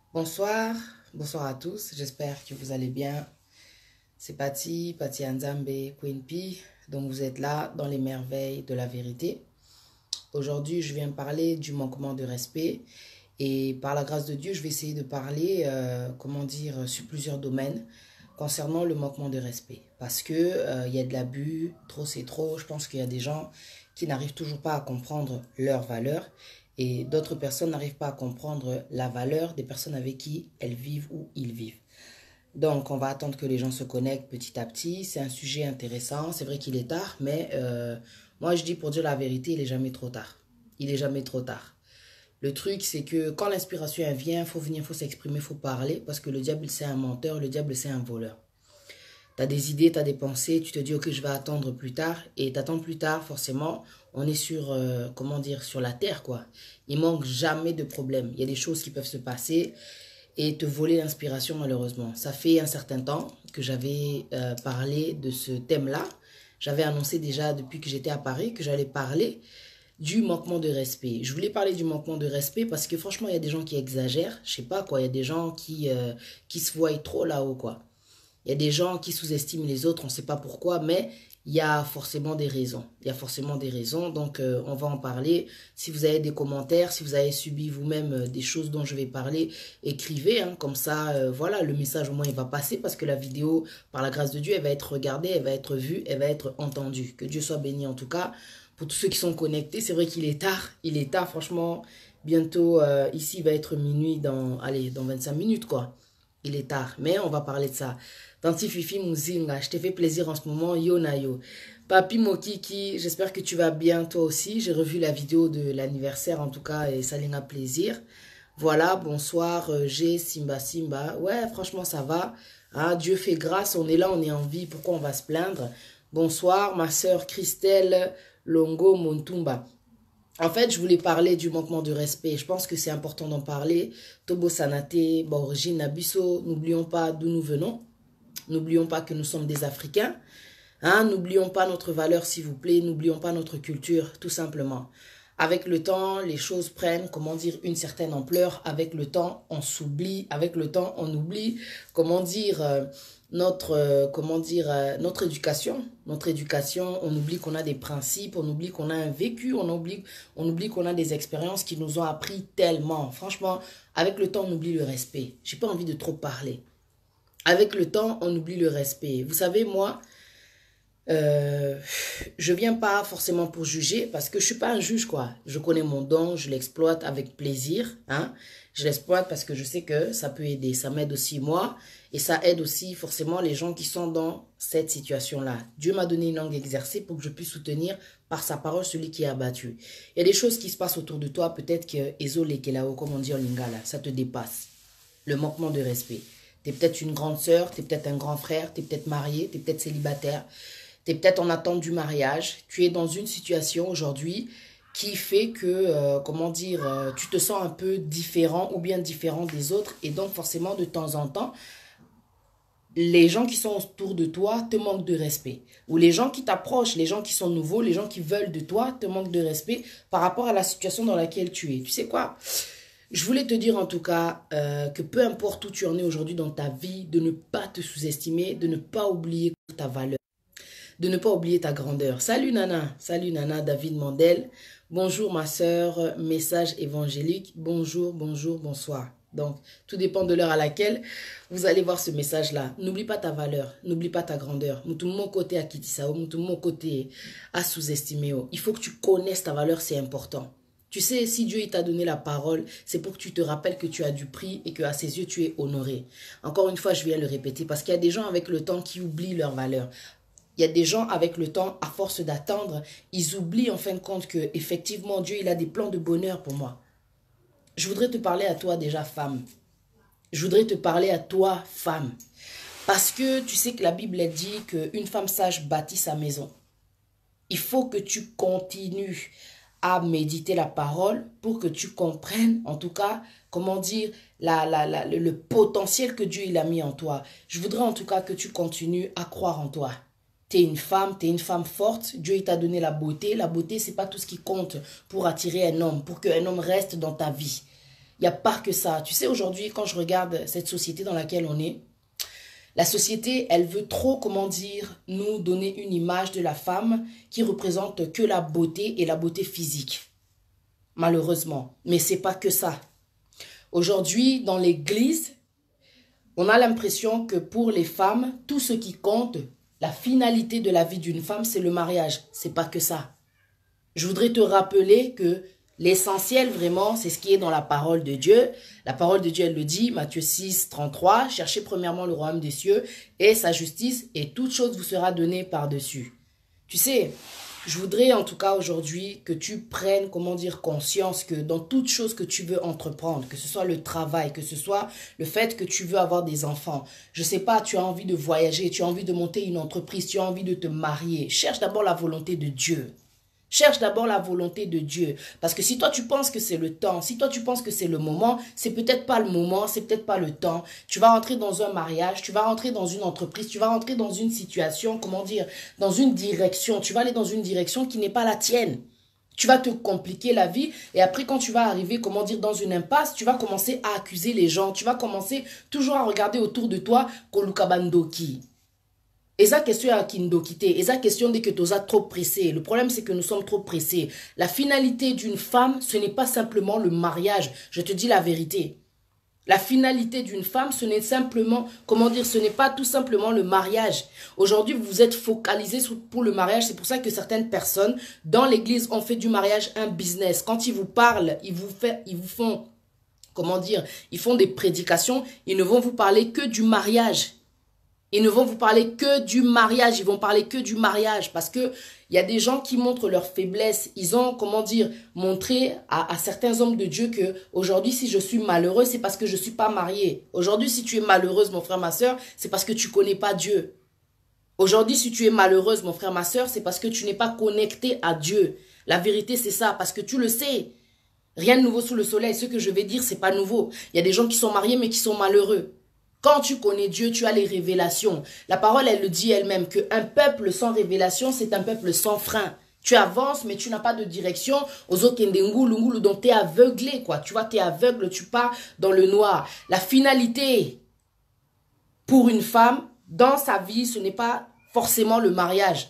Bonsoir, bonsoir à tous, j'espère que vous allez bien. C'est Pati Anzambe, Queen P, donc vous êtes là dans les merveilles de la vérité. Aujourd'hui, je viens parler du manquement de respect et par la grâce de Dieu, je vais essayer de parler, sur plusieurs domaines concernant le manquement de respect. Parce que il y a de l'abus, trop c'est trop. Je pense qu'il y a des gens qui n'arrivent toujours pas à comprendre leur valeur et d'autres personnes n'arrivent pas à comprendre la valeur des personnes avec qui elles vivent ou ils vivent. Donc, on va attendre que les gens se connectent petit à petit. C'est un sujet intéressant. C'est vrai qu'il est tard, mais moi, je dis pour dire la vérité, il est jamais trop tard. Il est jamais trop tard. Le truc, c'est que quand l'inspiration vient, il faut venir, il faut s'exprimer, il faut parler, parce que le diable, c'est un menteur, le diable, c'est un voleur. Tu as des idées, tu as des pensées, tu te dis, ok, je vais attendre plus tard, et t'attends plus tard, forcément, on est sur, sur la terre, quoi. Il manque jamais de problème. Il y a des choses qui peuvent se passer et te voler l'inspiration, malheureusement. Ça fait un certain temps que j'avais parlé de ce thème-là. J'avais annoncé déjà depuis que j'étais à Paris que j'allais parler du manquement de respect. Je voulais parler du manquement de respect parce que franchement, il y a des gens qui exagèrent. Je sais pas quoi, il y a des gens qui se voient trop là-haut, quoi. Il y a des gens qui sous-estiment les autres, on ne sait pas pourquoi, mais il y a forcément des raisons. Il y a forcément des raisons, donc on va en parler. Si vous avez des commentaires, si vous avez subi vous-même des choses dont je vais parler, écrivez, hein, comme ça, voilà, le message au moins il va passer parce que la vidéo, par la grâce de Dieu, elle va être regardée, elle va être vue, elle va être entendue. Que Dieu soit béni en tout cas. Pour tous ceux qui sont connectés, c'est vrai qu'il est tard, franchement, bientôt, ici, il va être minuit dans 25 minutes, quoi. Il est tard, mais on va parler de ça. Tanti Fifi Muzinga, je te fais plaisir en ce moment, yo na yo. Papi Mokiki, j'espère que tu vas bien toi aussi. J'ai revu la vidéo de l'anniversaire en tout cas et ça l'a plaisir. Voilà, bonsoir, G, Simba Simba. Ouais, franchement ça va. Hein, Dieu fait grâce, on est là, on est en vie, pourquoi on va se plaindre? Bonsoir, ma sœur Christelle Longo Montumba. En fait, je voulais parler du manquement de respect. Je pense que c'est important d'en parler. Tobo Sanate, Borgine, Nabiso, n'oublions pas d'où nous venons. N'oublions pas que nous sommes des Africains. Hein, n'oublions pas notre valeur, s'il vous plaît. N'oublions pas notre culture, tout simplement. Avec le temps, les choses prennent, une certaine ampleur. Avec le temps, on s'oublie. Avec le temps, on oublie, notre éducation. Notre éducation, on oublie qu'on a des principes, on oublie qu'on a un vécu, on oublie qu'on a des expériences qui nous ont appris tellement. Franchement, avec le temps, on oublie le respect. J'ai pas envie de trop parler. Avec le temps, on oublie le respect. Vous savez, moi, je viens pas forcément pour juger parce que je suis pas un juge, quoi. Je connais mon don, je l'exploite avec plaisir, hein. Je l'exploite parce que je sais que ça peut aider. Ça m'aide aussi moi et ça aide aussi forcément les gens qui sont dans cette situation-là. Dieu m'a donné une langue exercée pour que je puisse soutenir par sa parole celui qui est abattu. Il y a des choses qui se passent autour de toi, peut-être que Ezole Kelao, comme on dit en lingala, ça te dépasse. Le manquement de respect. T'es peut-être une grande sœur, t'es peut-être un grand frère, t'es peut-être marié, t'es peut-être célibataire. Tu es peut-être en attente du mariage, tu es dans une situation aujourd'hui qui fait que, tu te sens un peu différent ou bien différent des autres et donc forcément de temps en temps, les gens qui sont autour de toi te manquent de respect. Ou les gens qui t'approchent, les gens qui sont nouveaux, les gens qui veulent de toi te manquent de respect par rapport à la situation dans laquelle tu es. Tu sais quoi? Je voulais te dire en tout cas que peu importe où tu en es aujourd'hui dans ta vie, de ne pas te sous-estimer, de ne pas oublier ta valeur, de ne pas oublier ta grandeur. Salut Nana, David Mandel. Bonjour ma sœur, message évangélique. Bonjour, bonjour, bonsoir. Donc, tout dépend de l'heure à laquelle vous allez voir ce message-là. N'oublie pas ta valeur, n'oublie pas ta grandeur. Mon côté à Kitisao, mon côté à sous-estimer. Il faut que tu connaisses ta valeur, c'est important. Tu sais, si Dieu t'a donné la parole, c'est pour que tu te rappelles que tu as du prix et qu'à ses yeux, tu es honoré. Encore une fois, je viens le répéter parce qu'il y a des gens avec le temps qui oublient leur valeur. Il y a des gens avec le temps, à force d'attendre, ils oublient en fin de compte que effectivement Dieu il a des plans de bonheur pour moi. Je voudrais te parler à toi déjà femme. Je voudrais te parler à toi femme. Parce que tu sais que la Bible dit qu'une femme sage bâtit sa maison. Il faut que tu continues à méditer la parole pour que tu comprennes, en tout cas, le potentiel que Dieu il a mis en toi. Je voudrais en tout cas que tu continues à croire en toi. Tu es une femme forte. Dieu il t'a donné la beauté. La beauté, c'est pas tout ce qui compte pour attirer un homme, pour qu'un homme reste dans ta vie. Il n'y a pas que ça. Tu sais, aujourd'hui, quand je regarde cette société dans laquelle on est, la société, elle veut trop, comment dire, nous donner une image de la femme qui représente que la beauté et la beauté physique. Malheureusement. Mais c'est pas que ça. Aujourd'hui, dans l'église, on a l'impression que pour les femmes, tout ce qui compte, la finalité de la vie d'une femme, c'est le mariage. C'est pas que ça. Je voudrais te rappeler que l'essentiel vraiment, c'est ce qui est dans la parole de Dieu. La parole de Dieu, elle le dit, Matthieu 6, 33, « Cherchez premièrement le royaume des cieux et sa justice, et toute chose vous sera donnée par-dessus. » Tu sais, je voudrais en tout cas aujourd'hui que tu prennes, comment dire, conscience que dans toute chose que tu veux entreprendre, que ce soit le travail, que ce soit le fait que tu veux avoir des enfants, je sais pas, tu as envie de voyager, tu as envie de monter une entreprise, tu as envie de te marier, cherche d'abord la volonté de Dieu. Cherche d'abord la volonté de Dieu. Parce que si toi tu penses que c'est le temps, si toi tu penses que c'est le moment, c'est peut-être pas le moment, c'est peut-être pas le temps. Tu vas rentrer dans un mariage, tu vas rentrer dans une entreprise, tu vas rentrer dans une situation, comment dire, dans une direction. Tu vas aller dans une direction qui n'est pas la tienne. Tu vas te compliquer la vie et après quand tu vas arriver, comment dire, dans une impasse, tu vas commencer à accuser les gens. Tu vas commencer toujours à regarder autour de toi Kolukabandoki. Esa question à Kindokite, esa question dès que tu as trop pressé. Le problème, c'est que nous sommes trop pressés. La finalité d'une femme, ce n'est pas simplement le mariage. Je te dis la vérité. La finalité d'une femme, ce n'est simplement, comment dire, ce n'est pas tout simplement le mariage. Aujourd'hui, vous êtes focalisés pour le mariage. C'est pour ça que certaines personnes dans l'église ont fait du mariage un business. Quand ils vous parlent, ils vous font, comment dire, ils font des prédications. Ils ne vont vous parler que du mariage. Ils ne vont vous parler que du mariage, ils vont parler que du mariage parce que il y a des gens qui montrent leur faiblesse. Ils ont, comment dire, montré à certains hommes de Dieu que aujourd'hui, si je suis malheureux, c'est parce que je ne suis pas marié. Aujourd'hui, si tu es malheureuse, mon frère, ma soeur, c'est parce que tu ne connais pas Dieu. Aujourd'hui, si tu es malheureuse, mon frère, ma soeur, c'est parce que tu n'es pas connecté à Dieu. La vérité, c'est ça, parce que tu le sais. Rien de nouveau sous le soleil. Ce que je vais dire, c'est pas nouveau. Il y a des gens qui sont mariés, mais qui sont malheureux. Quand tu connais Dieu, tu as les révélations. La parole, elle le dit elle-même, qu'un peuple sans révélation, c'est un peuple sans frein. Tu avances, mais tu n'as pas de direction. Aux autres, donc tu es aveuglé, quoi. Tu vois, tu es aveugle, tu pars dans le noir. La finalité pour une femme, dans sa vie, ce n'est pas forcément le mariage.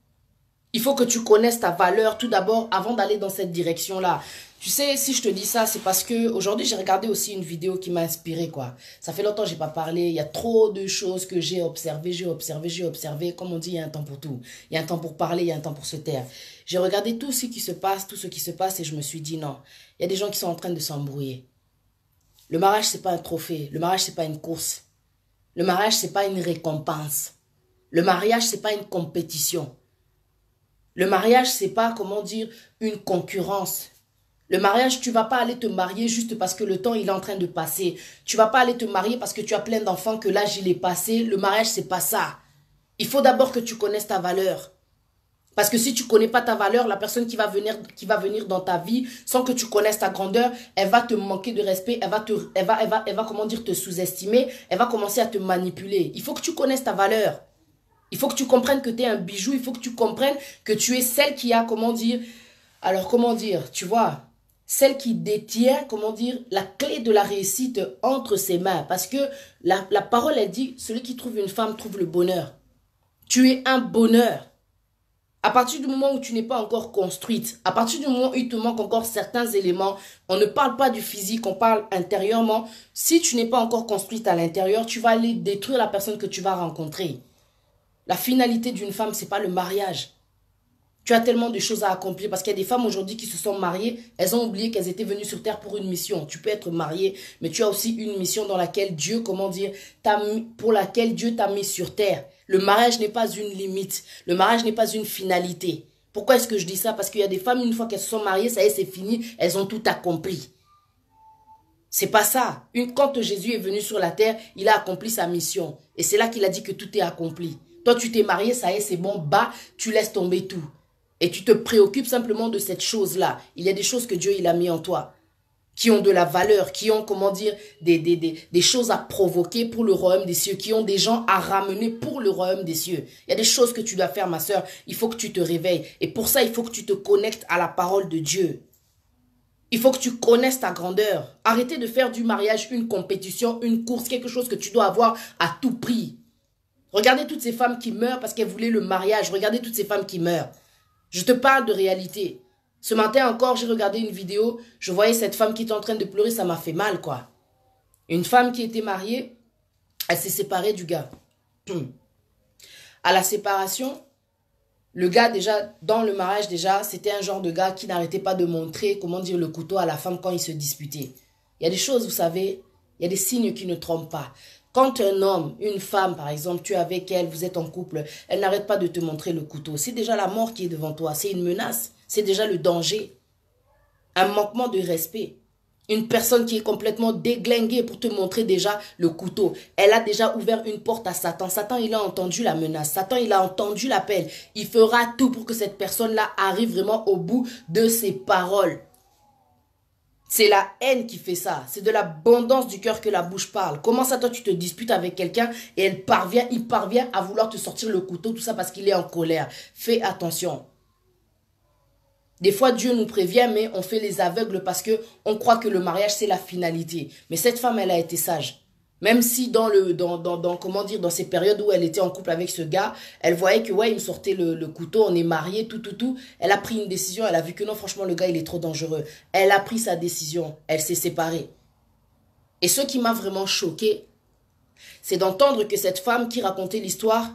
Il faut que tu connaisses ta valeur tout d'abord avant d'aller dans cette direction-là. Tu sais, si je te dis ça, c'est parce que aujourd'hui j'ai regardé aussi une vidéo qui m'a inspiré, quoi. Ça fait longtemps que j'ai pas parlé. Il y a trop de choses que j'ai observé. Comme on dit, il y a un temps pour tout. Il y a un temps pour parler, il y a un temps pour se taire. J'ai regardé tout ce qui se passe et je me suis dit non. Il y a des gens qui sont en train de s'embrouiller. Le mariage, c'est pas un trophée. Le mariage, c'est pas une course. Le mariage, c'est pas une récompense. Le mariage, c'est pas une compétition. Le mariage, c'est pas, comment dire, une concurrence. Le mariage, tu vas pas aller te marier juste parce que le temps, il est en train de passer. Tu vas pas aller te marier parce que tu as plein d'enfants, que l'âge, il est passé. Le mariage, c'est pas ça. Il faut d'abord que tu connaisses ta valeur. Parce que si tu connais pas ta valeur, la personne qui va venir dans ta vie, sans que tu connaisses ta grandeur, elle va te manquer de respect, elle va comment dire, te sous-estimer, elle va commencer à te manipuler. Il faut que tu connaisses ta valeur. Il faut que tu comprennes que tu es un bijou, il faut que tu comprennes que tu es celle qui a, comment dire, tu vois, celle qui détient, comment dire, la clé de la réussite entre ses mains. Parce que la parole, elle dit, celui qui trouve une femme trouve le bonheur. Tu es un bonheur. À partir du moment où tu n'es pas encore construite, à partir du moment où il te manque encore certains éléments, on ne parle pas du physique, on parle intérieurement. Si tu n'es pas encore construite à l'intérieur, tu vas aller détruire la personne que tu vas rencontrer. La finalité d'une femme, ce n'est pas le mariage. Tu as tellement de choses à accomplir parce qu'il y a des femmes aujourd'hui qui se sont mariées, elles ont oublié qu'elles étaient venues sur terre pour une mission. Tu peux être mariée, mais tu as aussi une mission dans laquelle Dieu, pour laquelle Dieu t'a mis sur terre. Le mariage n'est pas une limite. Le mariage n'est pas une finalité. Pourquoi est-ce que je dis ça? Parce qu'il y a des femmes, une fois qu'elles se sont mariées, ça y est, c'est fini, elles ont tout accompli. C'est pas ça. Quand Jésus est venu sur la terre, il a accompli sa mission. Et c'est là qu'il a dit que tout est accompli. Toi, tu t'es marié, ça y est, c'est bon, tu laisses tomber tout. Et tu te préoccupes simplement de cette chose-là. Il y a des choses que Dieu, il a mis en toi, qui ont de la valeur, qui ont, comment dire, des choses à provoquer pour le royaume des cieux, qui ont des gens à ramener pour le royaume des cieux. Il y a des choses que tu dois faire, ma soeur. Il faut que tu te réveilles. Et pour ça, il faut que tu te connectes à la parole de Dieu. Il faut que tu connaisses ta grandeur. Arrêtez de faire du mariage une compétition, une course, quelque chose que tu dois avoir à tout prix. Regardez toutes ces femmes qui meurent parce qu'elles voulaient le mariage. Regardez toutes ces femmes qui meurent. Je te parle de réalité. Ce matin encore, j'ai regardé une vidéo. Je voyais cette femme qui était en train de pleurer. Ça m'a fait mal, quoi. Une femme qui était mariée, elle s'est séparée du gars. À la séparation, le gars déjà, dans le mariage déjà, c'était un genre de gars qui n'arrêtait pas de montrer, comment dire, le couteau à la femme quand ils se disputaient. Il y a des choses, vous savez, il y a des signes qui ne trompent pas. Quand un homme, une femme, par exemple, tu es avec elle, vous êtes en couple, elle n'arrête pas de te montrer le couteau. C'est déjà la mort qui est devant toi, c'est une menace, c'est déjà le danger. Un manquement de respect. Une personne qui est complètement déglinguée pour te montrer déjà le couteau. Elle a déjà ouvert une porte à Satan. Satan, il a entendu la menace. Satan, il a entendu l'appel. Il fera tout pour que cette personne-là arrive vraiment au bout de ses paroles. C'est la haine qui fait ça. C'est de l'abondance du cœur que la bouche parle. Comment ça, toi, tu te disputes avec quelqu'un et il parvient à vouloir te sortir le couteau, tout ça parce qu'il est en colère. Fais attention. Des fois, Dieu nous prévient, mais on fait les aveugles parce que on croit que le mariage, c'est la finalité. Mais cette femme, elle a été sage. Même si comment dire, dans ces périodes où elle était en couple avec ce gars, elle voyait que, ouais, il me sortait le couteau, on est mariés, tout. Elle a pris une décision, elle a vu que non, franchement, le gars, il est trop dangereux. Elle a pris sa décision, elle s'est séparée. Et ce qui m'a vraiment choqué, c'est d'entendre que cette femme qui racontait l'histoire,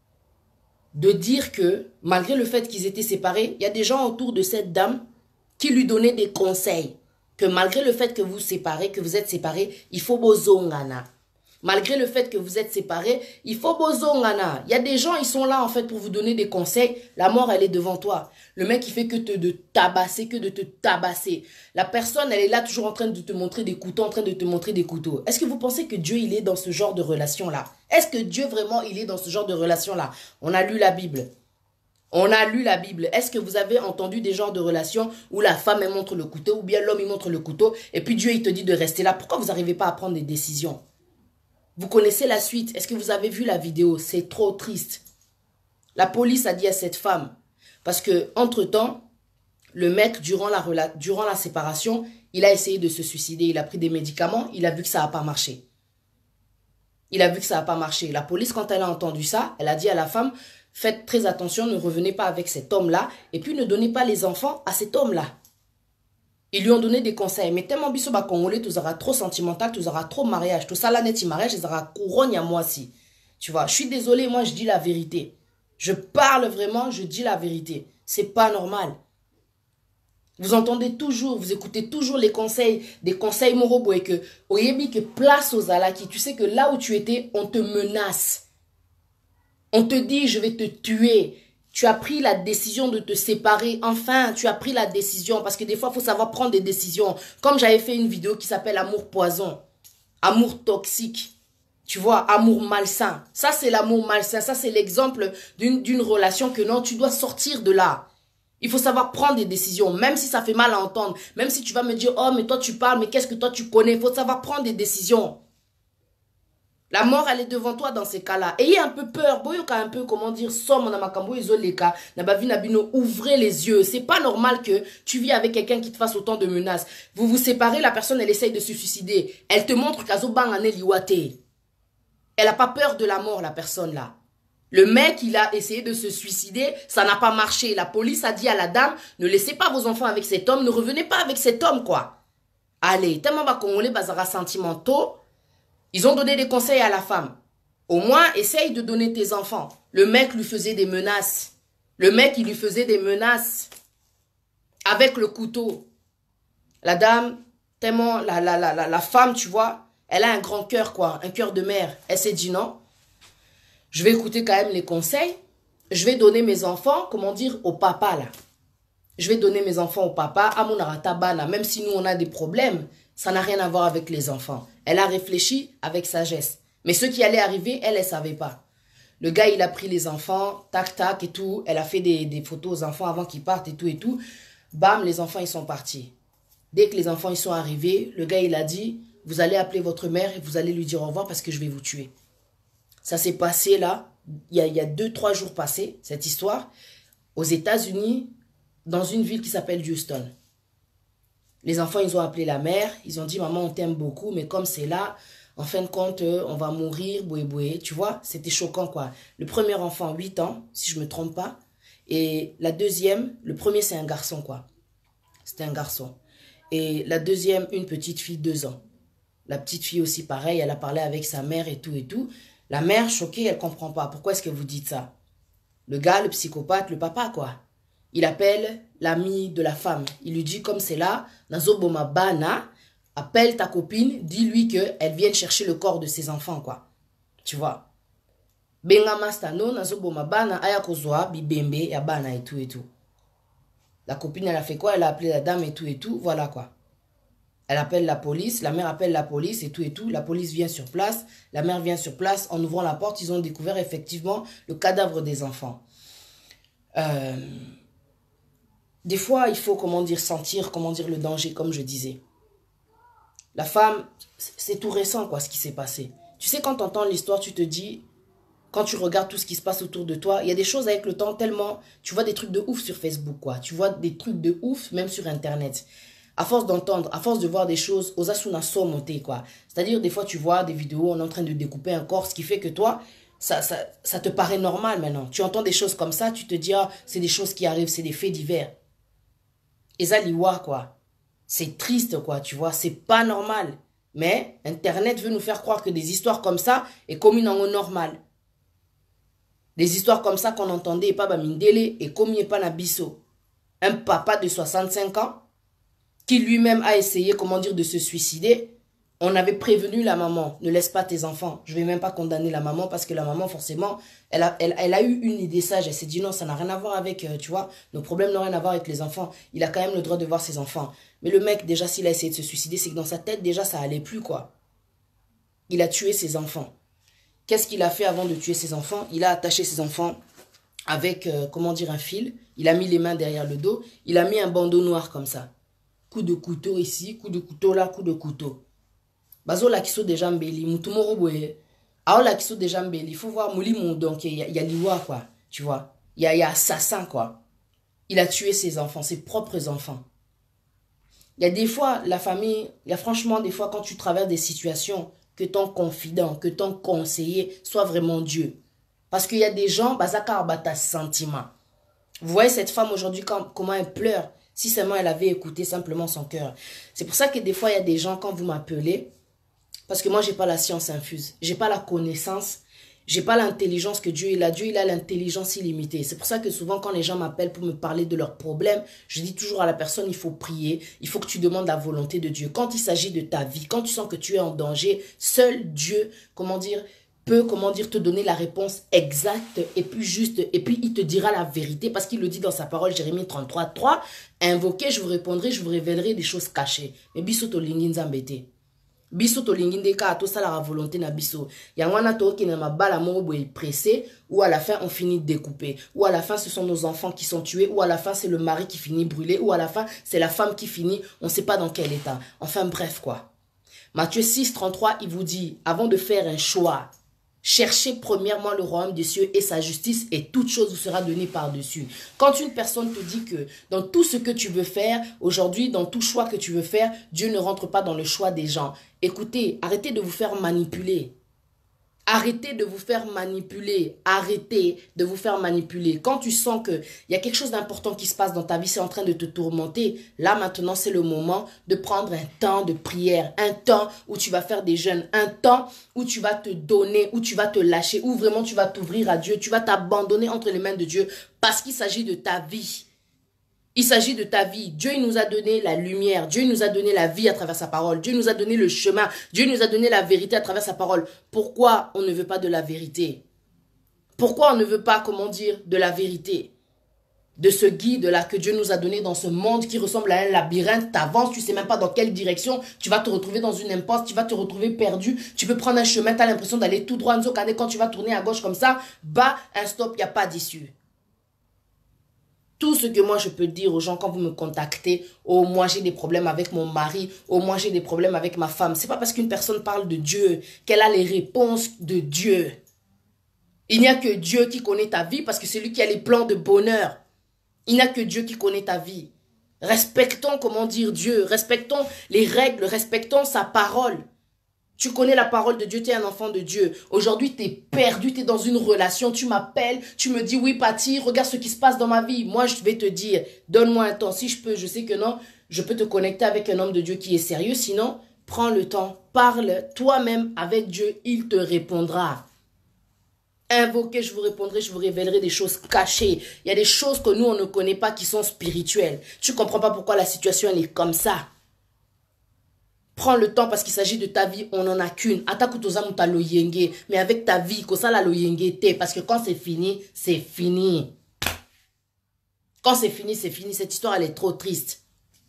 de dire que, malgré le fait qu'ils étaient séparés, il y a des gens autour de cette dame qui lui donnaient des conseils. Que malgré le fait que vous êtes séparés, il faut bozongana. Malgré le fait que vous êtes séparés, il faut bozongana. Il y a des gens, ils sont là en fait pour vous donner des conseils. La mort, elle est devant toi. Le mec, il fait que de te tabasser. La personne, elle est là toujours en train de te montrer des couteaux, en train de te montrer des couteaux. Est-ce que vous pensez que Dieu, il est dans ce genre de relation-là? Est-ce que Dieu, vraiment, il est dans ce genre de relation-là? On a lu la Bible. On a lu la Bible. Est-ce que vous avez entendu des genres de relations où la femme, elle montre le couteau ou bien l'homme, il montre le couteau et puis Dieu, il te dit de rester là? Pourquoi vous n'arrivez pas à prendre des décisions? Vous connaissez la suite. Est-ce que vous avez vu la vidéo? C'est trop triste. La police a dit à cette femme, parce que entre-temps, le mec, durant la séparation, il a essayé de se suicider. Il a pris des médicaments. Il a vu que ça n'a pas marché. Il a vu que ça n'a pas marché. La police, quand elle a entendu ça, elle a dit à la femme, faites très attention, ne revenez pas avec cet homme-là. Et puis, ne donnez pas les enfants à cet homme-là. Ils lui ont donné des conseils. Mais tellement biso ba congolais, tu auras trop sentimental, tu auras trop mariage. Tout ça, là, net mariage, ils aura couronne à moi aussi. Tu vois, je suis désolée, moi, je dis la vérité. Je parle vraiment, je dis la vérité. C'est pas normal. Vous entendez toujours, vous écoutez toujours les conseils, des conseils moraux et que, oyebi que place aux alaki. Tu sais que là où tu étais, on te menace. On te dit, je vais te tuer. Tu as pris la décision de te séparer. Enfin, tu as pris la décision. Parce que des fois, il faut savoir prendre des décisions. Comme j'avais fait une vidéo qui s'appelle Amour poison. Amour toxique. Tu vois, amour malsain. Ça, c'est l'amour malsain. Ça, c'est l'exemple d'une relation que non, tu dois sortir de là. Il faut savoir prendre des décisions. Même si ça fait mal à entendre. Même si tu vas me dire, oh, mais toi, tu parles, mais qu'est-ce que toi, tu connais? Il faut savoir prendre des décisions. La mort, elle est devant toi dans ces cas-là. Ayez un peu peur. Boyoka un peu, comment dire, somme na makambo izoleka, na bavi na bino, ouvrez les yeux. C'est pas normal que tu vis avec quelqu'un qui te fasse autant de menaces. Vous vous séparez, la personne, elle essaye de se suicider. Elle te montre qu'azo bang ane liwate. Elle a pas peur de la mort, la personne là. Le mec, il a essayé de se suicider, ça n'a pas marché. La police a dit à la dame, ne laissez pas vos enfants avec cet homme, ne revenez pas avec cet homme, quoi. Allez, tellement ba congolais bazara sentimentaux. Ils ont donné des conseils à la femme. Au moins, essaye de donner tes enfants. Le mec lui faisait des menaces. Le mec, il lui faisait des menaces. Avec le couteau. La dame, tellement, la femme, tu vois, elle a un grand cœur, quoi. Un cœur de mère. Elle s'est dit non. Je vais écouter quand même les conseils. Je vais donner mes enfants, comment dire, au papa, là. Je vais donner mes enfants au papa, à mon aratabana. Même si nous, on a des problèmes, ça n'a rien à voir avec les enfants. Elle a réfléchi avec sagesse. Mais ce qui allait arriver, elle ne savait pas. Le gars, il a pris les enfants, tac, tac et tout. Elle a fait des photos aux enfants avant qu'ils partent et tout et tout. Bam, les enfants, ils sont partis. Dès que les enfants, ils sont arrivés, le gars, il a dit, vous allez appeler votre mère et vous allez lui dire au revoir parce que je vais vous tuer. Ça s'est passé là, il y a 2-3 jours passés, cette histoire, aux États-Unis, dans une ville qui s'appelle Houston. Les enfants, ils ont appelé la mère. Ils ont dit, maman, on t'aime beaucoup, mais comme c'est là, en fin de compte, on va mourir, boué boué. Tu vois, c'était choquant, quoi. Le premier enfant, 8 ans, si je me trompe pas. Et la deuxième, le premier, c'est un garçon, quoi. C'était un garçon. Et la deuxième, une petite fille, 2 ans. La petite fille aussi, pareil, elle a parlé avec sa mère et tout et tout. La mère, choquée, elle comprend pas. Pourquoi est-ce que vous dites ça? Le gars, le psychopathe, le papa, quoi. Il appelle l'ami de la femme. Il lui dit, comme c'est là, Nazoboma Bana, appelle ta copine, dis-lui qu'elle vienne chercher le corps de ses enfants, quoi. Tu vois. Benga Mastano, Nazoboma Bana, Ayakozwa, Bibembe, Yabana et tout et tout. La copine, elle a fait quoi? Elle a appelé la dame et tout, voilà quoi. Elle appelle la police, la mère appelle la police et tout. La police vient sur place, la mère vient sur place. En ouvrant la porte, ils ont découvert effectivement le cadavre des enfants. Des fois, il faut, comment dire, sentir, comment dire, le danger, comme je disais. La femme, c'est tout récent, quoi, ce qui s'est passé. Tu sais, quand tu entends l'histoire, tu te dis, quand tu regardes tout ce qui se passe autour de toi, il y a des choses avec le temps tellement... Tu vois des trucs de ouf sur Facebook, quoi. Tu vois des trucs de ouf, même sur Internet. À force d'entendre, à force de voir des choses, aux asuna sont montés, quoi. C'est-à-dire, des fois, tu vois des vidéos, on est en train de découper un corps, ce qui fait que toi, ça te paraît normal maintenant. Tu entends des choses comme ça, tu te dis, ah, c'est des choses qui arrivent, c'est des faits divers. Et ça, liwa, quoi. C'est triste, quoi, tu vois, c'est pas normal. Mais Internet veut nous faire croire que des histoires comme ça est communes en normal. Des histoires comme ça qu'on entendait et pas Bamindele et commis et pas Nabiso. Un papa de 65 ans qui lui-même a essayé, comment dire, de se suicider. On avait prévenu la maman, ne laisse pas tes enfants. Je ne vais même pas condamner la maman parce que la maman, forcément, elle a eu une idée sage. Elle s'est dit non, ça n'a rien à voir avec, tu vois, nos problèmes n'ont rien à voir avec les enfants. Il a quand même le droit de voir ses enfants. Mais le mec, déjà, s'il a essayé de se suicider, c'est que dans sa tête, déjà, ça allait plus, quoi. Il a tué ses enfants. Qu'est-ce qu'il a fait avant de tuer ses enfants? Il a attaché ses enfants avec, comment dire, un fil. Il a mis les mains derrière le dos. Il a mis un bandeau noir comme ça. Coup de couteau ici, coup de couteau là, coup de couteau. Bazo la kiso déjà mbeli, mutumoro boye. Alors la kiso déjà mbeli, il faut voir Moulimou, donc il y a liwa quoi, tu vois. Il y a assassin quoi. Il a tué ses enfants, ses propres enfants. Il y a des fois, la famille, il y a franchement des fois quand tu traverses des situations, que ton confident, que ton conseiller soit vraiment Dieu. Parce qu'il y a des gens, bazaka abata sentiment. Vous voyez cette femme aujourd'hui, comment elle pleure, si seulement elle avait écouté simplement son cœur. C'est pour ça que des fois, il y a des gens, quand vous m'appelez, parce que moi, je n'ai pas la science infuse, je n'ai pas la connaissance, je n'ai pas l'intelligence que Dieu il a. Dieu, il a l'intelligence illimitée. C'est pour ça que souvent, quand les gens m'appellent pour me parler de leurs problèmes, je dis toujours à la personne, il faut prier, il faut que tu demandes la volonté de Dieu. Quand il s'agit de ta vie, quand tu sens que tu es en danger, seul Dieu, comment dire, peut, comment dire, te donner la réponse exacte et puis juste, et puis il te dira la vérité parce qu'il le dit dans sa parole, Jérémie 33, 3, invoquez, je vous répondrai, je vous révélerai des choses cachées. Mais biso to lingin zambete. Biso to lingin de ka to ça la volonté na biso. Yangwana to ki na mabala mo boy pressé ou à la fin on finit découpé ou à la fin ce sont nos enfants qui sont tués ou à la fin c'est le mari qui finit brûlé ou à la fin c'est la femme qui finit, on sait pas dans quel état. Enfin bref quoi. Matthieu 6, 33, il vous dit, avant de faire un choix, cherchez premièrement le royaume des cieux et sa justice et toute chose vous sera donnée par-dessus. Quand une personne te dit que dans tout ce que tu veux faire, aujourd'hui, dans tout choix que tu veux faire, Dieu ne rentre pas dans le choix des gens. Écoutez, arrêtez de vous faire manipuler. Arrêtez de vous faire manipuler. Arrêtez de vous faire manipuler. Quand tu sens qu'il y a quelque chose d'important qui se passe dans ta vie, c'est en train de te tourmenter. Là, maintenant, c'est le moment de prendre un temps de prière. Un temps où tu vas faire des jeûnes. Un temps où tu vas te donner, où tu vas te lâcher, où vraiment tu vas t'ouvrir à Dieu. Tu vas t'abandonner entre les mains de Dieu parce qu'il s'agit de ta vie. Il s'agit de ta vie. Dieu il nous a donné la lumière. Dieu il nous a donné la vie à travers sa parole. Dieu nous a donné le chemin. Dieu nous a donné la vérité à travers sa parole. Pourquoi on ne veut pas de la vérité? Pourquoi on ne veut pas, comment dire, de la vérité? De ce guide-là que Dieu nous a donné dans ce monde qui ressemble à un labyrinthe. T'avances, tu sais même pas dans quelle direction. Tu vas te retrouver dans une impasse. Tu vas te retrouver perdu. Tu peux prendre un chemin. Tu as l'impression d'aller tout droit. Quand tu vas tourner à gauche comme ça, bah, un stop, il n'y a pas d'issue. Tout ce que moi je peux dire aux gens quand vous me contactez, oh moi j'ai des problèmes avec mon mari, oh moi j'ai des problèmes avec ma femme. C'est pas parce qu'une personne parle de Dieu qu'elle a les réponses de Dieu. Il n'y a que Dieu qui connaît ta vie parce que c'est lui qui a les plans de bonheur. Il n'y a que Dieu qui connaît ta vie. Respectons, comment dire, Dieu. Respectons les règles, respectons sa parole. Tu connais la parole de Dieu, tu es un enfant de Dieu. Aujourd'hui, tu es perdu, tu es dans une relation, tu m'appelles, tu me dis, oui, Patty, regarde ce qui se passe dans ma vie. Moi, je vais te dire, donne-moi un temps. Si je peux, je sais que non, je peux te connecter avec un homme de Dieu qui est sérieux. Sinon, prends le temps, parle toi-même avec Dieu, il te répondra. Invoquez, je vous répondrai, je vous révélerai des choses cachées. Il y a des choses que nous, on ne connaît pas qui sont spirituelles. Tu ne comprends pas pourquoi la situation, elle est comme ça. Prends le temps parce qu'il s'agit de ta vie, on n'en a qu'une. Mais avec ta vie, parce que quand c'est fini, c'est fini. Quand c'est fini, c'est fini. Cette histoire, elle est trop triste.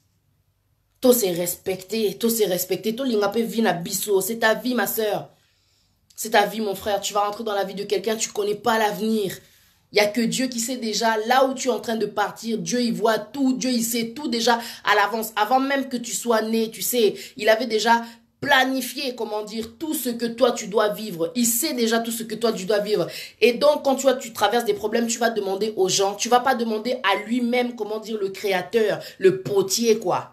Tout c'est respecté, tout c'est respecté. Tout l'ingapé vit na biso. C'est ta vie, ma soeur. C'est ta vie, mon frère. Tu vas rentrer dans la vie de quelqu'un, tu ne connais pas l'avenir. Il n'y a que Dieu qui sait déjà là où tu es en train de partir. Dieu, il voit tout. Dieu, il sait tout déjà à l'avance. Avant même que tu sois né, tu sais, il avait déjà planifié, comment dire, tout ce que toi, tu dois vivre. Il sait déjà tout ce que toi, tu dois vivre. Et donc, quand tu traverses des problèmes, tu vas demander aux gens. Tu ne vas pas demander à lui-même, comment dire, le créateur, le potier, quoi.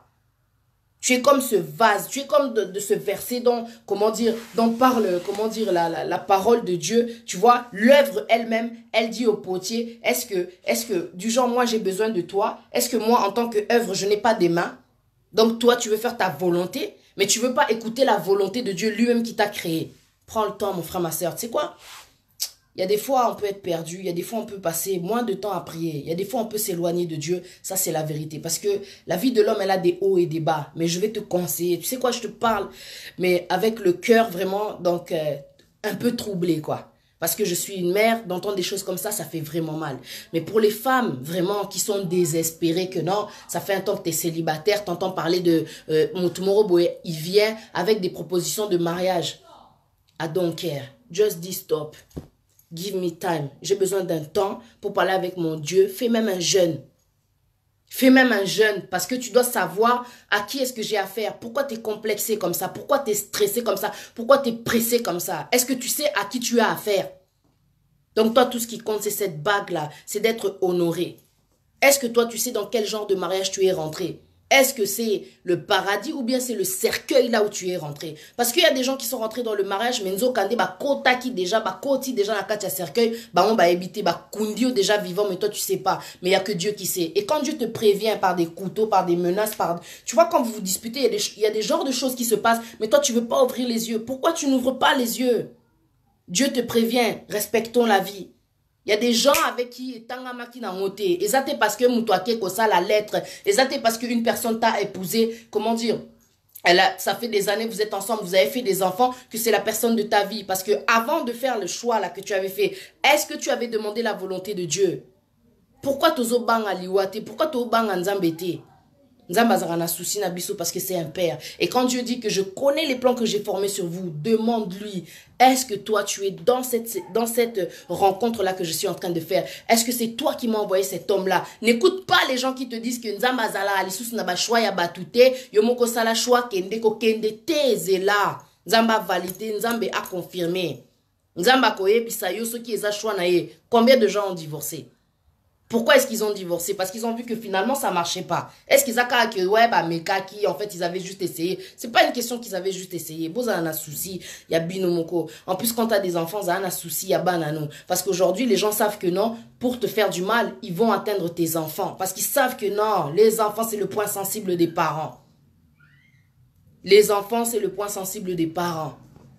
Tu es comme ce vase, tu es comme de ce verset dont parle, comment dire, la parole de Dieu. Tu vois, l'œuvre elle-même, elle dit au potier, est-ce que, du genre, moi j'ai besoin de toi? Est-ce que moi, en tant qu'œuvre, je n'ai pas des mains? Donc toi, tu veux faire ta volonté, mais tu veux pas écouter la volonté de Dieu lui-même qui t'a créé. Prends le temps, mon frère, ma soeur. Tu sais quoi? Il y a des fois, on peut être perdu. Il y a des fois, on peut passer moins de temps à prier. Il y a des fois, on peut s'éloigner de Dieu. Ça, c'est la vérité. Parce que la vie de l'homme, elle a des hauts et des bas. Mais je vais te conseiller. Tu sais quoi, je te parle, mais avec le cœur vraiment, donc, un peu troublé, quoi. Parce que je suis une mère, d'entendre des choses comme ça fait vraiment mal. Mais pour les femmes, vraiment, qui sont désespérées, que non, ça fait un temps que tu es célibataire, t'entends parler de Moutoumoro, il vient avec des propositions de mariage. I don't care. Just dis stop. Give me time. J'ai besoin d'un temps pour parler avec mon Dieu. Fais même un jeûne. Fais même un jeûne parce que tu dois savoir à qui est-ce que j'ai affaire. Pourquoi tu es complexé comme ça? Pourquoi tu es stressé comme ça? Pourquoi tu es pressé comme ça? Est-ce que tu sais à qui tu as affaire? Donc toi, tout ce qui compte, c'est cette bague-là. C'est d'être honoré. Est-ce que toi, tu sais dans quel genre de mariage tu es rentré? Est-ce que c'est le paradis ou bien c'est le cercueil là où tu es rentré? Parce qu'il y a des gens qui sont rentrés dans le mariage, mais nzo kande ba kota qui déjà, ba koti déjà na katia cercueil, ba on ba habiter, ba kundio déjà vivant, mais toi tu sais pas. Mais il y a que Dieu qui sait. Et quand Dieu te prévient par des couteaux, par des menaces, tu vois, quand vous vous disputez, il y a des genres de choses qui se passent, mais toi tu veux pas ouvrir les yeux. Pourquoi tu n'ouvres pas les yeux? Dieu te prévient, respectons la vie. Il y a des gens avec qui tangamaki na ngote. Exactement parce que mutwake kosa la lettre. Exactement parce qu'une personne t'a épousé. Comment dire? Ça fait des années que vous êtes ensemble, vous avez fait des enfants, que c'est la personne de ta vie. Parce que avant de faire le choix là que tu avais fait, est-ce que tu avais demandé la volonté de Dieu? Pourquoi tozo banga liwate? Pourquoi tozo banga nzambete? Nzambazarana souci na biso parce que c'est un père. Et quand Dieu dit que je connais les plans que j'ai formés sur vous, demande-lui, est-ce que toi tu es dans cette rencontre-là que je suis en train de faire? Est-ce que c'est toi qui m'as envoyé cet homme-là? N'écoute pas les gens qui te disent que Nzambazala alisusu na ba choix ya batute, yomoko sala choix kende ko kende teze là. Nzamba validé, Nzambe a confirmé. Nzamba koye bisa yo soki eza choix na ye. Combien de gens ont divorcé? Pourquoi est-ce qu'ils ont divorcé? Parce qu'ils ont vu que finalement ça marchait pas. Est-ce qu'ils ont que ouais bah Mekaki en fait ils avaient juste essayé? C'est pas une question qu'ils avaient juste essayé. Bon ça en a souci, il y a binomoko. En plus quand tu as des enfants, ça en a souci, il y a banano. Parce qu'aujourd'hui les gens savent que non, pour te faire du mal, ils vont atteindre tes enfants parce qu'ils savent que non, les enfants c'est le point sensible des parents. Les enfants c'est le point sensible des parents.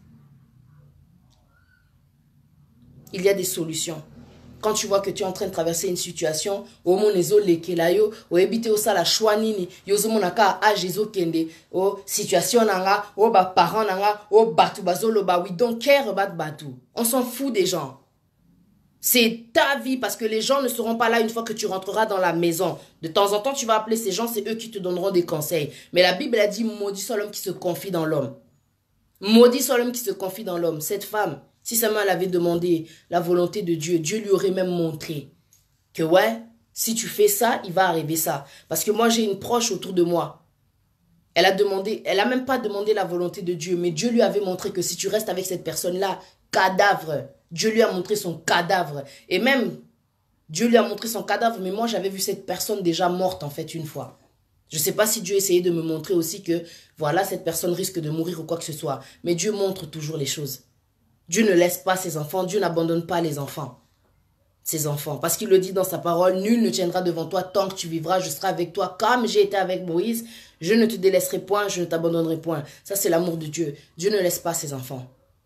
Il y a des solutions. Quand tu vois que tu es en train de traverser une situation, au monezo lekelayo, au ebite au sala chouanini, yozo monaka a jezo kende, au situation nanga, au ba parents nanga, au batu bazolo ba we don't care about batu. On s'en fout des gens. C'est ta vie parce que les gens ne seront pas là une fois que tu rentreras dans la maison. De temps en temps, tu vas appeler ces gens, c'est eux qui te donneront des conseils. Mais la Bible a dit, maudit soit l'homme qui se confie dans l'homme. Maudit soit l'homme qui se confie dans l'homme. Cette femme, si seulement elle avait demandé la volonté de Dieu, Dieu lui aurait même montré que ouais, si tu fais ça, il va arriver ça. Parce que moi, j'ai une proche autour de moi. Elle a même pas demandé la volonté de Dieu, mais Dieu lui avait montré que si tu restes avec cette personne-là, cadavre, Dieu lui a montré son cadavre. Et même, Dieu lui a montré son cadavre, mais moi, j'avais vu cette personne déjà morte en fait une fois. Je ne sais pas si Dieu essayait de me montrer aussi que, voilà, cette personne risque de mourir ou quoi que ce soit. Mais Dieu montre toujours les choses. Dieu ne laisse pas ses enfants, Dieu n'abandonne pas les enfants. Ses enfants. Parce qu'il le dit dans sa parole, nul ne tiendra devant toi tant que tu vivras, je serai avec toi comme j'ai été avec Moïse. Je ne te délaisserai point, je ne t'abandonnerai point. Ça, c'est l'amour de Dieu. Dieu ne laisse pas ses enfants.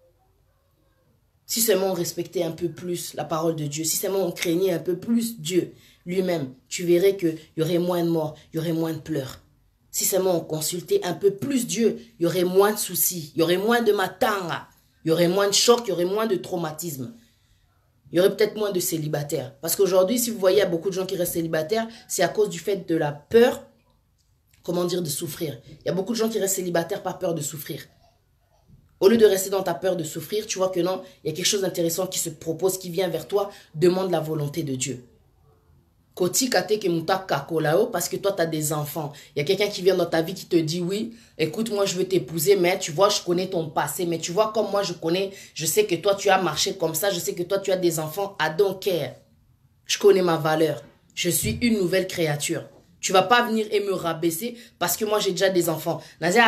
Si seulement on respectait un peu plus la parole de Dieu, si seulement on craignait un peu plus Dieu lui-même, tu verrais qu'il y aurait moins de morts, il y aurait moins de pleurs. Si seulement on consultait un peu plus Dieu, il y aurait moins de soucis, il y aurait moins de matanga, il y aurait moins de chocs, il y aurait moins de traumatisme. Il y aurait peut-être moins de célibataires. Parce qu'aujourd'hui, si vous voyez, il y a beaucoup de gens qui restent célibataires, c'est à cause du fait de la peur, comment dire, de souffrir. Il y a beaucoup de gens qui restent célibataires par peur de souffrir. Au lieu de rester dans ta peur de souffrir, tu vois que non, il y a quelque chose d'intéressant qui se propose, qui vient vers toi, demande la volonté de Dieu. Koti kate ke muta kakolao, parce que toi, tu as des enfants. Il y a quelqu'un qui vient dans ta vie qui te dit, oui, écoute, moi, je veux t'épouser, mais tu vois, je connais ton passé. Mais tu vois, comme moi, je connais, je sais que toi, tu as marché comme ça. Je sais que toi, tu as des enfants. I don't care. Je connais ma valeur. Je suis une nouvelle créature. Tu vas pas venir et me rabaisser parce que moi, j'ai déjà des enfants.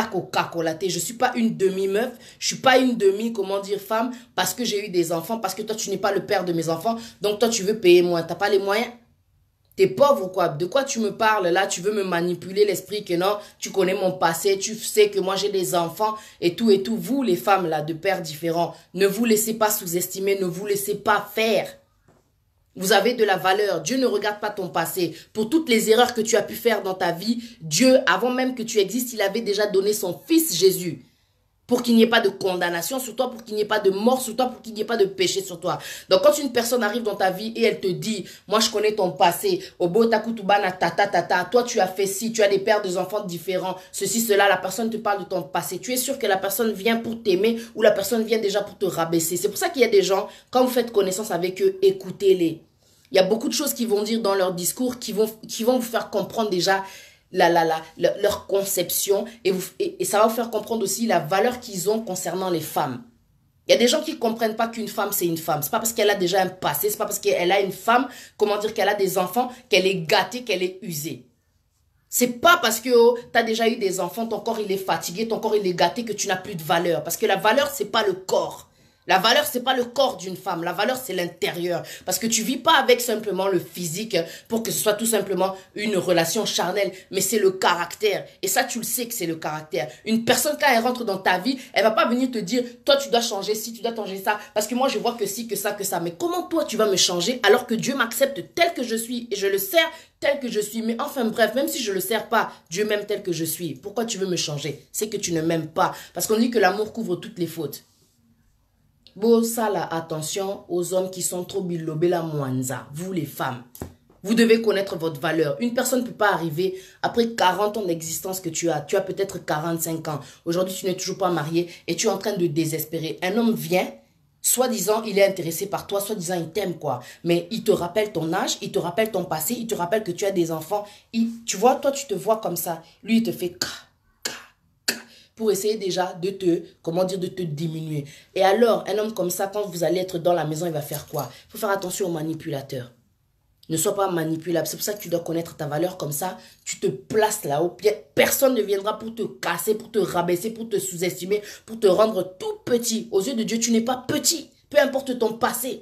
Je suis pas une demi-meuf. Je suis pas une demi, comment dire, femme parce que j'ai eu des enfants. Parce que toi, tu n'es pas le père de mes enfants. Donc, toi, tu veux payer moins. Tu n'as pas les moyens? T'es pauvre ou quoi? De quoi tu me parles là? Tu veux me manipuler l'esprit que non, tu connais mon passé, tu sais que moi j'ai des enfants et tout et tout. Vous les femmes là de pères différents, ne vous laissez pas sous-estimer, ne vous laissez pas faire. Vous avez de la valeur. Dieu ne regarde pas ton passé. Pour toutes les erreurs que tu as pu faire dans ta vie, Dieu, avant même que tu existes, il avait déjà donné son fils Jésus. Pour qu'il n'y ait pas de condamnation sur toi, pour qu'il n'y ait pas de mort sur toi, pour qu'il n'y ait pas de péché sur toi. Donc quand une personne arrive dans ta vie et elle te dit, moi je connais ton passé, toi tu as fait ci, tu as des pères, des enfants différents, ceci, cela, la personne te parle de ton passé. Tu es sûr que la personne vient pour t'aimer ou la personne vient déjà pour te rabaisser. C'est pour ça qu'il y a des gens, quand vous faites connaissance avec eux, écoutez-les. Il y a beaucoup de choses qu'ils vont dire dans leur discours qui vont vous faire comprendre déjà leur conception et ça va vous faire comprendre aussi la valeur qu'ils ont concernant les femmes. Il y a des gens qui ne comprennent pas qu'une femme, c'est une femme. C'est pas parce qu'elle a déjà un passé, c'est pas parce qu'elle a une femme, comment dire, qu'elle a des enfants, qu'elle est gâtée, qu'elle est usée. C'est pas parce que tu as déjà eu des enfants, ton corps il est fatigué, ton corps il est gâté que tu n'as plus de valeur. Parce que la valeur, c'est pas le corps. La valeur, c'est pas le corps d'une femme. La valeur, c'est l'intérieur. Parce que tu vis pas avec simplement le physique pour que ce soit tout simplement une relation charnelle. Mais c'est le caractère. Et ça, tu le sais que c'est le caractère. Une personne, quand elle rentre dans ta vie, elle va pas venir te dire, toi, tu dois changer ci, tu dois changer ça. Parce que moi, je vois que ci, que ça, que ça. Mais comment toi, tu vas me changer alors que Dieu m'accepte tel que je suis et je le sers tel que je suis. Mais enfin, bref, même si je le sers pas, Dieu m'aime tel que je suis. Pourquoi tu veux me changer? C'est que tu ne m'aimes pas. Parce qu'on dit que l'amour couvre toutes les fautes. Bon, ça là, attention aux hommes qui sont trop bilobé la mwanza. Vous les femmes, vous devez connaître votre valeur. Une personne ne peut pas arriver après 40 ans d'existence que tu as. Tu as peut-être 45 ans. Aujourd'hui, tu n'es toujours pas marié et tu es en train de désespérer. Un homme vient, soi-disant, il est intéressé par toi, soi-disant, il t'aime quoi. Mais il te rappelle ton âge, il te rappelle ton passé, il te rappelle que tu as des enfants. Tu vois, toi, tu te vois comme ça. Lui, il te fait... pour essayer déjà de te, comment dire, de te diminuer. Et alors, un homme comme ça, quand vous allez être dans la maison, il va faire quoi? Il faut faire attention aux manipulateurs. Ne sois pas manipulable. C'est pour ça que tu dois connaître ta valeur comme ça. Tu te places là-haut. Personne ne viendra pour te casser, pour te rabaisser, pour te sous-estimer, pour te rendre tout petit. Aux yeux de Dieu, tu n'es pas petit. Peu importe ton passé.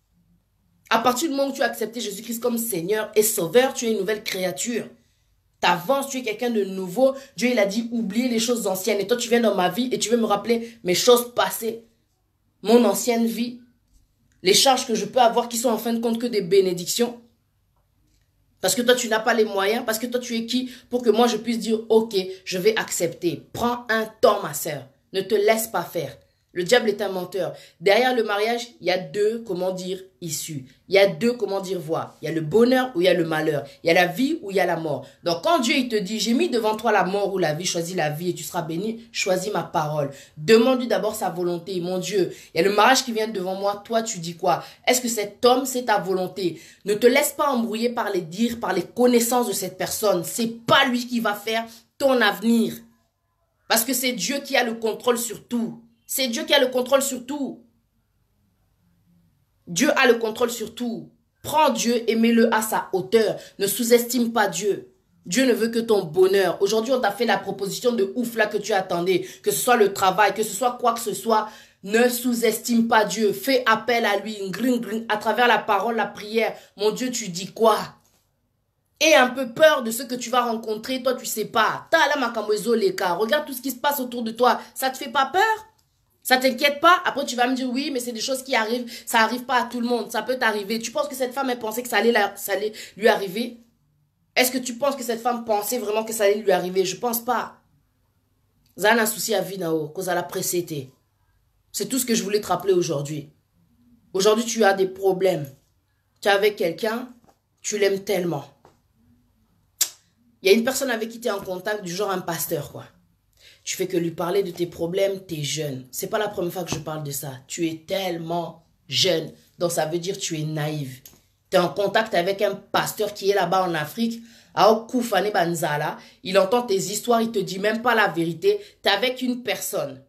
À partir du moment où tu as accepté Jésus-Christ comme Seigneur et Sauveur, tu es une nouvelle créature. T'avances, tu es quelqu'un de nouveau. Dieu, il a dit, oublie les choses anciennes. Et toi, tu viens dans ma vie et tu veux me rappeler mes choses passées. Mon ancienne vie. Les charges que je peux avoir qui sont en fin de compte que des bénédictions. Parce que toi, tu n'as pas les moyens. Parce que toi, tu es qui pour que moi, je puisse dire, ok, je vais accepter. Prends un temps, ma sœur. Ne te laisse pas faire. Le diable est un menteur. Derrière le mariage, il y a deux, comment dire, issues. Il y a deux, comment dire, voies. Il y a le bonheur ou il y a le malheur. Il y a la vie ou il y a la mort. Donc quand Dieu il te dit, j'ai mis devant toi la mort ou la vie, choisis la vie et tu seras béni, choisis ma parole. Demande-lui d'abord sa volonté. Mon Dieu, il y a le mariage qui vient devant moi. Toi, tu dis quoi? Est-ce que cet homme, c'est ta volonté? Ne te laisse pas embrouiller par les dires, par les connaissances de cette personne. C'est pas lui qui va faire ton avenir. Parce que c'est Dieu qui a le contrôle sur tout. C'est Dieu qui a le contrôle sur tout. Dieu a le contrôle sur tout. Prends Dieu et mets-le à sa hauteur. Ne sous-estime pas Dieu. Dieu ne veut que ton bonheur. Aujourd'hui, on t'a fait la proposition de ouf là que tu attendais. Que ce soit le travail, que ce soit quoi que ce soit. Ne sous-estime pas Dieu. Fais appel à lui. À travers la parole, la prière. Mon Dieu, tu dis quoi? Aie un peu peur de ce que tu vas rencontrer. Toi, tu sais pas. Regarde tout ce qui se passe autour de toi. Ça te fait pas peur? Ça t'inquiète pas? Après, tu vas me dire, oui, mais c'est des choses qui arrivent. Ça arrive pas à tout le monde. Ça peut t'arriver. Tu penses que cette femme, elle pensait que ça allait lui arriver? Est-ce que tu penses que cette femme pensait vraiment que ça allait lui arriver? Je pense pas. Ça a un souci à vie, Nao, cause à la précédé. C'est tout ce que je voulais te rappeler aujourd'hui. Aujourd'hui, tu as des problèmes. Tu es avec quelqu'un, tu l'aimes tellement. Il y a une personne avec qui tu es en contact, du genre un pasteur, quoi. Tu fais que lui parler de tes problèmes, tu es jeune. C'est pas la première fois que je parle de ça. Tu es tellement jeune. Donc ça veut dire que tu es naïve. Tu es en contact avec un pasteur qui est là-bas en Afrique. Il entend tes histoires, il te dit même pas la vérité. Tu es avec une personne.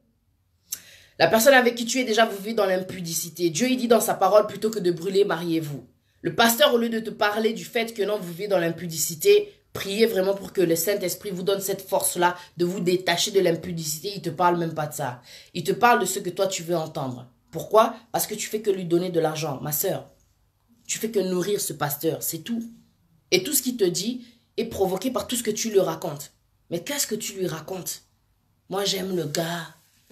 La personne avec qui tu es déjà, vous vivez dans l'impudicité. Dieu, il dit dans sa parole, plutôt que de brûler, mariez-vous. Le pasteur, au lieu de te parler du fait que non, vous vivez dans l'impudicité, priez vraiment pour que le Saint-Esprit vous donne cette force-là de vous détacher de l'impudicité. Il ne te parle même pas de ça. Il te parle de ce que toi, tu veux entendre. Pourquoi? Parce que tu fais que lui donner de l'argent. Ma sœur, tu fais que nourrir ce pasteur, c'est tout. Et tout ce qu'il te dit est provoqué par tout ce que tu lui racontes. Mais qu'est-ce que tu lui racontes? Moi, j'aime le gars.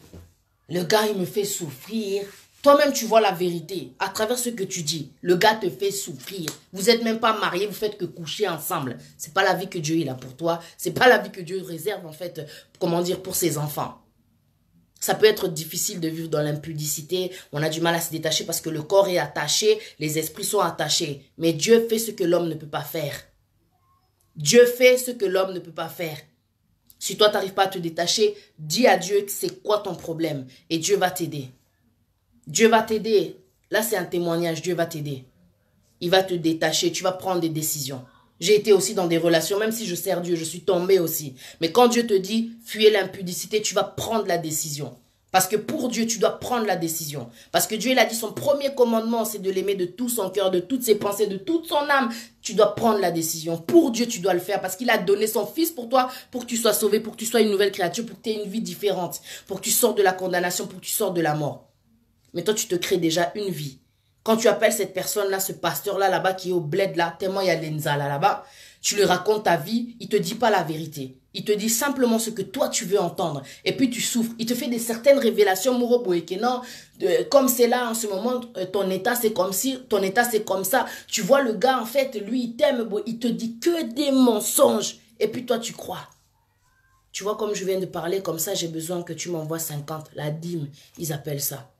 Le gars, il me fait souffrir. Toi-même, tu vois la vérité à travers ce que tu dis. Le gars te fait souffrir. Vous n'êtes même pas mariés, vous faites que coucher ensemble. C'est pas la vie que Dieu il a pour toi. C'est pas la vie que Dieu réserve, en fait, comment dire, pour ses enfants. Ça peut être difficile de vivre dans l'impudicité. On a du mal à se détacher parce que le corps est attaché, les esprits sont attachés. Mais Dieu fait ce que l'homme ne peut pas faire. Dieu fait ce que l'homme ne peut pas faire. Si toi, tu n'arrives pas à te détacher, dis à Dieu que c'est quoi ton problème. Et Dieu va t'aider. Dieu va t'aider. Là, c'est un témoignage. Dieu va t'aider. Il va te détacher. Tu vas prendre des décisions. J'ai été aussi dans des relations, même si je sers Dieu, je suis tombée aussi. Mais quand Dieu te dit, fuyez l'impudicité, tu vas prendre la décision. Parce que pour Dieu, tu dois prendre la décision. Parce que Dieu, il a dit, son premier commandement, c'est de l'aimer de tout son cœur, de toutes ses pensées, de toute son âme. Tu dois prendre la décision. Pour Dieu, tu dois le faire. Parce qu'il a donné son fils pour toi, pour que tu sois sauvé, pour que tu sois une nouvelle créature, pour que tu aies une vie différente, pour que tu sortes de la condamnation, pour que tu sortes de la mort. Mais toi, tu te crées déjà une vie. Quand tu appelles cette personne-là, ce pasteur-là, là-bas, qui est au bled, là, tellement il y a l'Enzala là-bas, tu lui racontes ta vie, il te dit pas la vérité. Il te dit simplement ce que toi, tu veux entendre. Et puis, tu souffres. Il te fait des certaines révélations, Mouro Boekenan, comme c'est là, en ce moment, ton état, c'est comme si, ton état, c'est comme ça. Tu vois, le gars, en fait, lui, il t'aime, il te dit que des mensonges. Et puis, toi, tu crois. Tu vois, comme je viens de parler, comme ça, j'ai besoin que tu m'envoies 50. La dîme, ils appellent ça.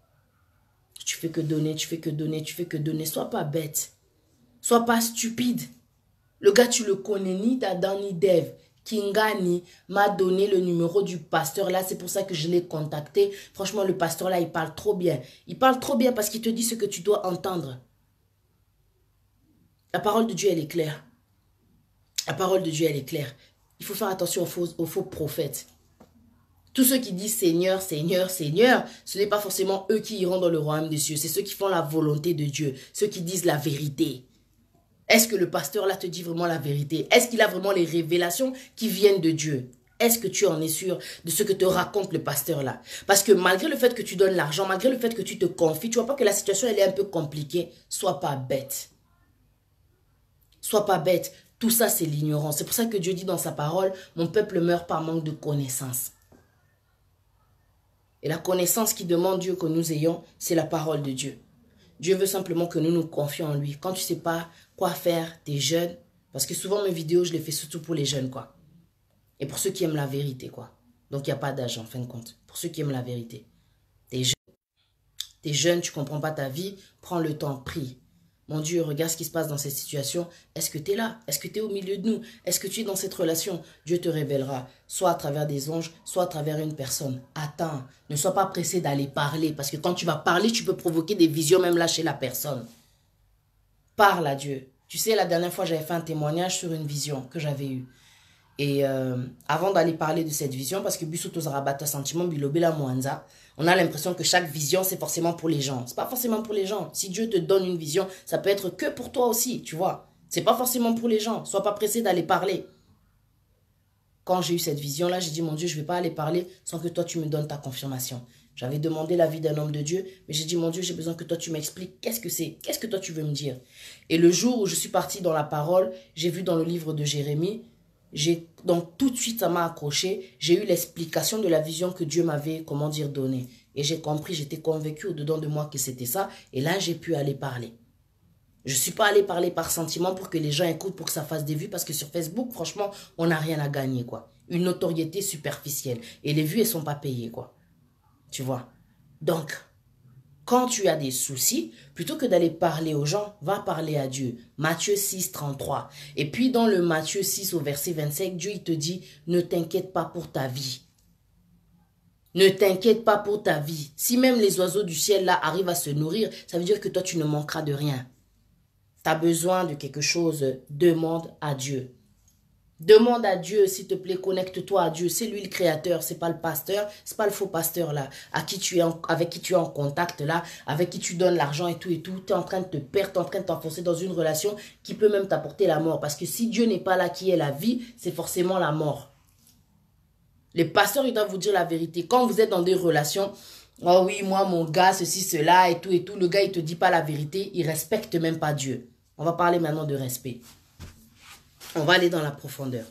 Tu fais que donner, tu fais que donner, tu fais que donner. Sois pas bête. Sois pas stupide. Le gars, tu le connais ni d'Adam ni d'Ève. Kingani m'a donné le numéro du pasteur là. C'est pour ça que je l'ai contacté. Franchement, le pasteur là, il parle trop bien. Il parle trop bien parce qu'il te dit ce que tu dois entendre. La parole de Dieu, elle est claire. La parole de Dieu, elle est claire. Il faut faire attention aux faux prophètes. Tous ceux qui disent Seigneur, Seigneur, Seigneur, ce n'est pas forcément eux qui iront dans le royaume des cieux. C'est ceux qui font la volonté de Dieu, ceux qui disent la vérité. Est-ce que le pasteur là te dit vraiment la vérité? Est-ce qu'il a vraiment les révélations qui viennent de Dieu? Est-ce que tu en es sûr de ce que te raconte le pasteur là? Parce que malgré le fait que tu donnes l'argent, malgré le fait que tu te confies, tu vois pas que la situation elle est un peu compliquée. Sois pas bête. Sois pas bête. Tout ça c'est l'ignorance. C'est pour ça que Dieu dit dans sa parole, mon peuple meurt par manque de connaissance. Et la connaissance qui demande Dieu que nous ayons, c'est la parole de Dieu. Dieu veut simplement que nous nous confions en lui. Quand tu ne sais pas quoi faire, tu es jeune. Parce que souvent mes vidéos, je les fais surtout pour les jeunes, quoi. Et pour ceux qui aiment la vérité, quoi. Donc il n'y a pas d'âge en fin de compte. Pour ceux qui aiment la vérité. Tu es jeune, tu ne comprends pas ta vie. Prends le temps, prie. Mon Dieu, regarde ce qui se passe dans cette situation. Est-ce que tu es là? Est-ce que tu es au milieu de nous? Est-ce que tu es dans cette relation? Dieu te révélera, soit à travers des anges, soit à travers une personne. Attends, ne sois pas pressé d'aller parler, parce que quand tu vas parler, tu peux provoquer des visions même là chez la personne. Parle à Dieu. Tu sais, la dernière fois, j'avais fait un témoignage sur une vision que j'avais eue. Et avant d'aller parler de cette vision, parce que Busoto Zarabata Sentiment, Bilobela Mwanza, on a l'impression que chaque vision, c'est forcément pour les gens. C'est pas forcément pour les gens. Si Dieu te donne une vision, ça peut être que pour toi aussi, tu vois. C'est pas forcément pour les gens. Sois pas pressé d'aller parler. quand j'ai eu cette vision-là, j'ai dit, mon Dieu, je ne vais pas aller parler sans que toi, tu me donnes ta confirmation. J'avais demandé l'avis d'un homme de Dieu, mais j'ai dit, mon Dieu, j'ai besoin que toi, tu m'expliques qu'est-ce que c'est, qu'est-ce que toi, tu veux me dire. Et le jour où je suis partie dans la parole, j'ai vu dans le livre de Jérémie, donc tout de suite, ça m'a accroché. J'ai eu l'explication de la vision que Dieu m'avait, comment dire, donnée. Et j'ai compris, j'étais convaincue au-dedans de moi que c'était ça. Et là, j'ai pu aller parler. Je ne suis pas allée parler par sentiment pour que les gens écoutent, pour que ça fasse des vues. Parce que sur Facebook, franchement, on n'a rien à gagner, quoi. Une notoriété superficielle. Et les vues, elles ne sont pas payées, quoi. Tu vois. Donc, quand tu as des soucis, plutôt que d'aller parler aux gens, va parler à Dieu. Matthieu 6, 33. Et puis dans le Matthieu 6 au verset 25, Dieu il te dit, ne t'inquiète pas pour ta vie. Ne t'inquiète pas pour ta vie. Si même les oiseaux du ciel là arrivent à se nourrir, ça veut dire que toi tu ne manqueras de rien. Tu as besoin de quelque chose, demande à Dieu. Demande à Dieu, s'il te plaît, connecte-toi à Dieu. C'est lui le créateur, c'est pas le pasteur, c'est pas le faux pasteur là, avec qui tu es en contact là, avec qui tu donnes l'argent et tout. Tu es en train de te perdre, tu es en train de t'enfoncer dans une relation qui peut même t'apporter la mort. Parce que si Dieu n'est pas là, qui est la vie, c'est forcément la mort. Les pasteurs, ils doivent vous dire la vérité. Quand vous êtes dans des relations, oh oui, moi, mon gars, ceci, cela et tout, le gars, il te dit pas la vérité, il respecte même pas Dieu. On va parler maintenant de respect. On va aller dans la profondeur.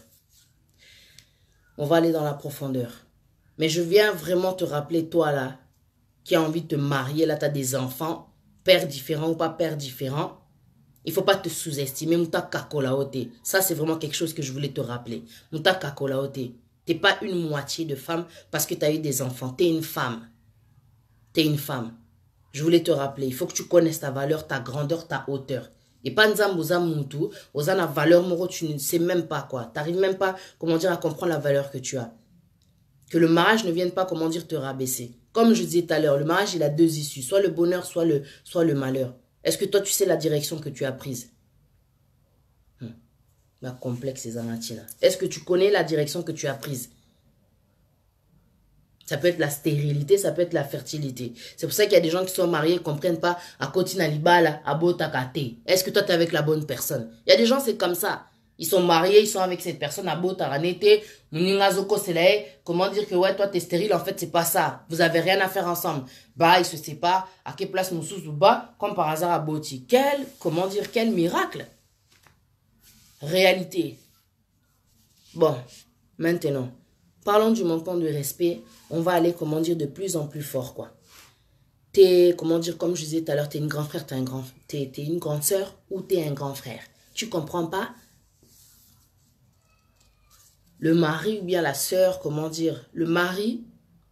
On va aller dans la profondeur. Mais je viens vraiment te rappeler, toi là, qui a envie de te marier, là, tu as des enfants, père différent ou pas père différent. Il ne faut pas te sous-estimer. Mouta kakolaote. Ça, c'est vraiment quelque chose que je voulais te rappeler. Mouta kakolaote. Tu n'es pas une moitié de femme parce que tu as eu des enfants. Tu es une femme. Tu es une femme. Je voulais te rappeler. Il faut que tu connaisses ta valeur, ta grandeur, ta hauteur. Et pas nzamboza mutu, oza na valeur moro, tu ne sais même pas quoi. Tu n'arrives même pas, comment dire, à comprendre la valeur que tu as. Que le mariage ne vienne pas, comment dire, te rabaisser. Comme je disais tout à l'heure, le mariage, il a deux issues. Soit le bonheur, soit le malheur. Est-ce que toi, tu sais la direction que tu as prise? La complexe, ces là. Est-ce que tu connais la direction que tu as prise? Ça peut être la stérilité, ça peut être la fertilité. C'est pour ça qu'il y a des gens qui sont mariés et ne comprennent pas à Kotina Libala, à Botakate. Est-ce que toi, tu es avec la bonne personne? Il y a des gens, c'est comme ça. Ils sont mariés, ils sont avec cette personne à Botaranete. Comment dire que ouais, toi, tu es stérile? En fait, c'est pas ça. Vous avez rien à faire ensemble. Bah, ils se séparent. À quelle place nous sous ou bas, comme par hasard à Boti. Comment dire, quel miracle? Réalité. Bon, maintenant. Parlons du manquement de respect. On va aller, comment dire, de plus en plus fort, quoi. T'es, comment dire, comme je disais tout à l'heure, t'es une grande frère, t'es une grande sœur ou t'es un grand frère. Tu comprends pas? Le mari ou bien la sœur, comment dire, le mari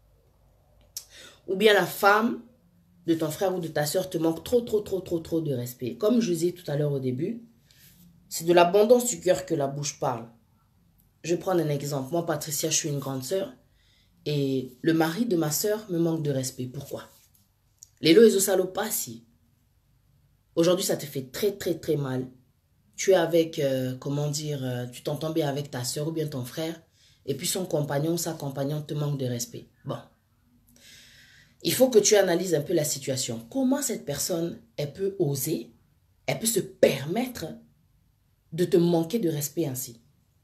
ou bien la femme de ton frère ou de ta sœur te manque trop de respect. Comme je disais tout à l'heure au début, c'est de l'abondance du cœur que la bouche parle. Je vais prendre un exemple. Moi, Patricia, je suis une grande sœur. Et le mari de ma sœur me manque de respect. Pourquoi? Lelo ezosalo pasi. Aujourd'hui, ça te fait très mal. Tu es avec, comment dire, tu t'entends bien avec ta sœur ou bien ton frère. Et puis son compagnon ou sa compagnonne te manque de respect. Bon. Il faut que tu analyses un peu la situation. Comment cette personne, elle peut oser, elle peut se permettre de te manquer de respect ainsi?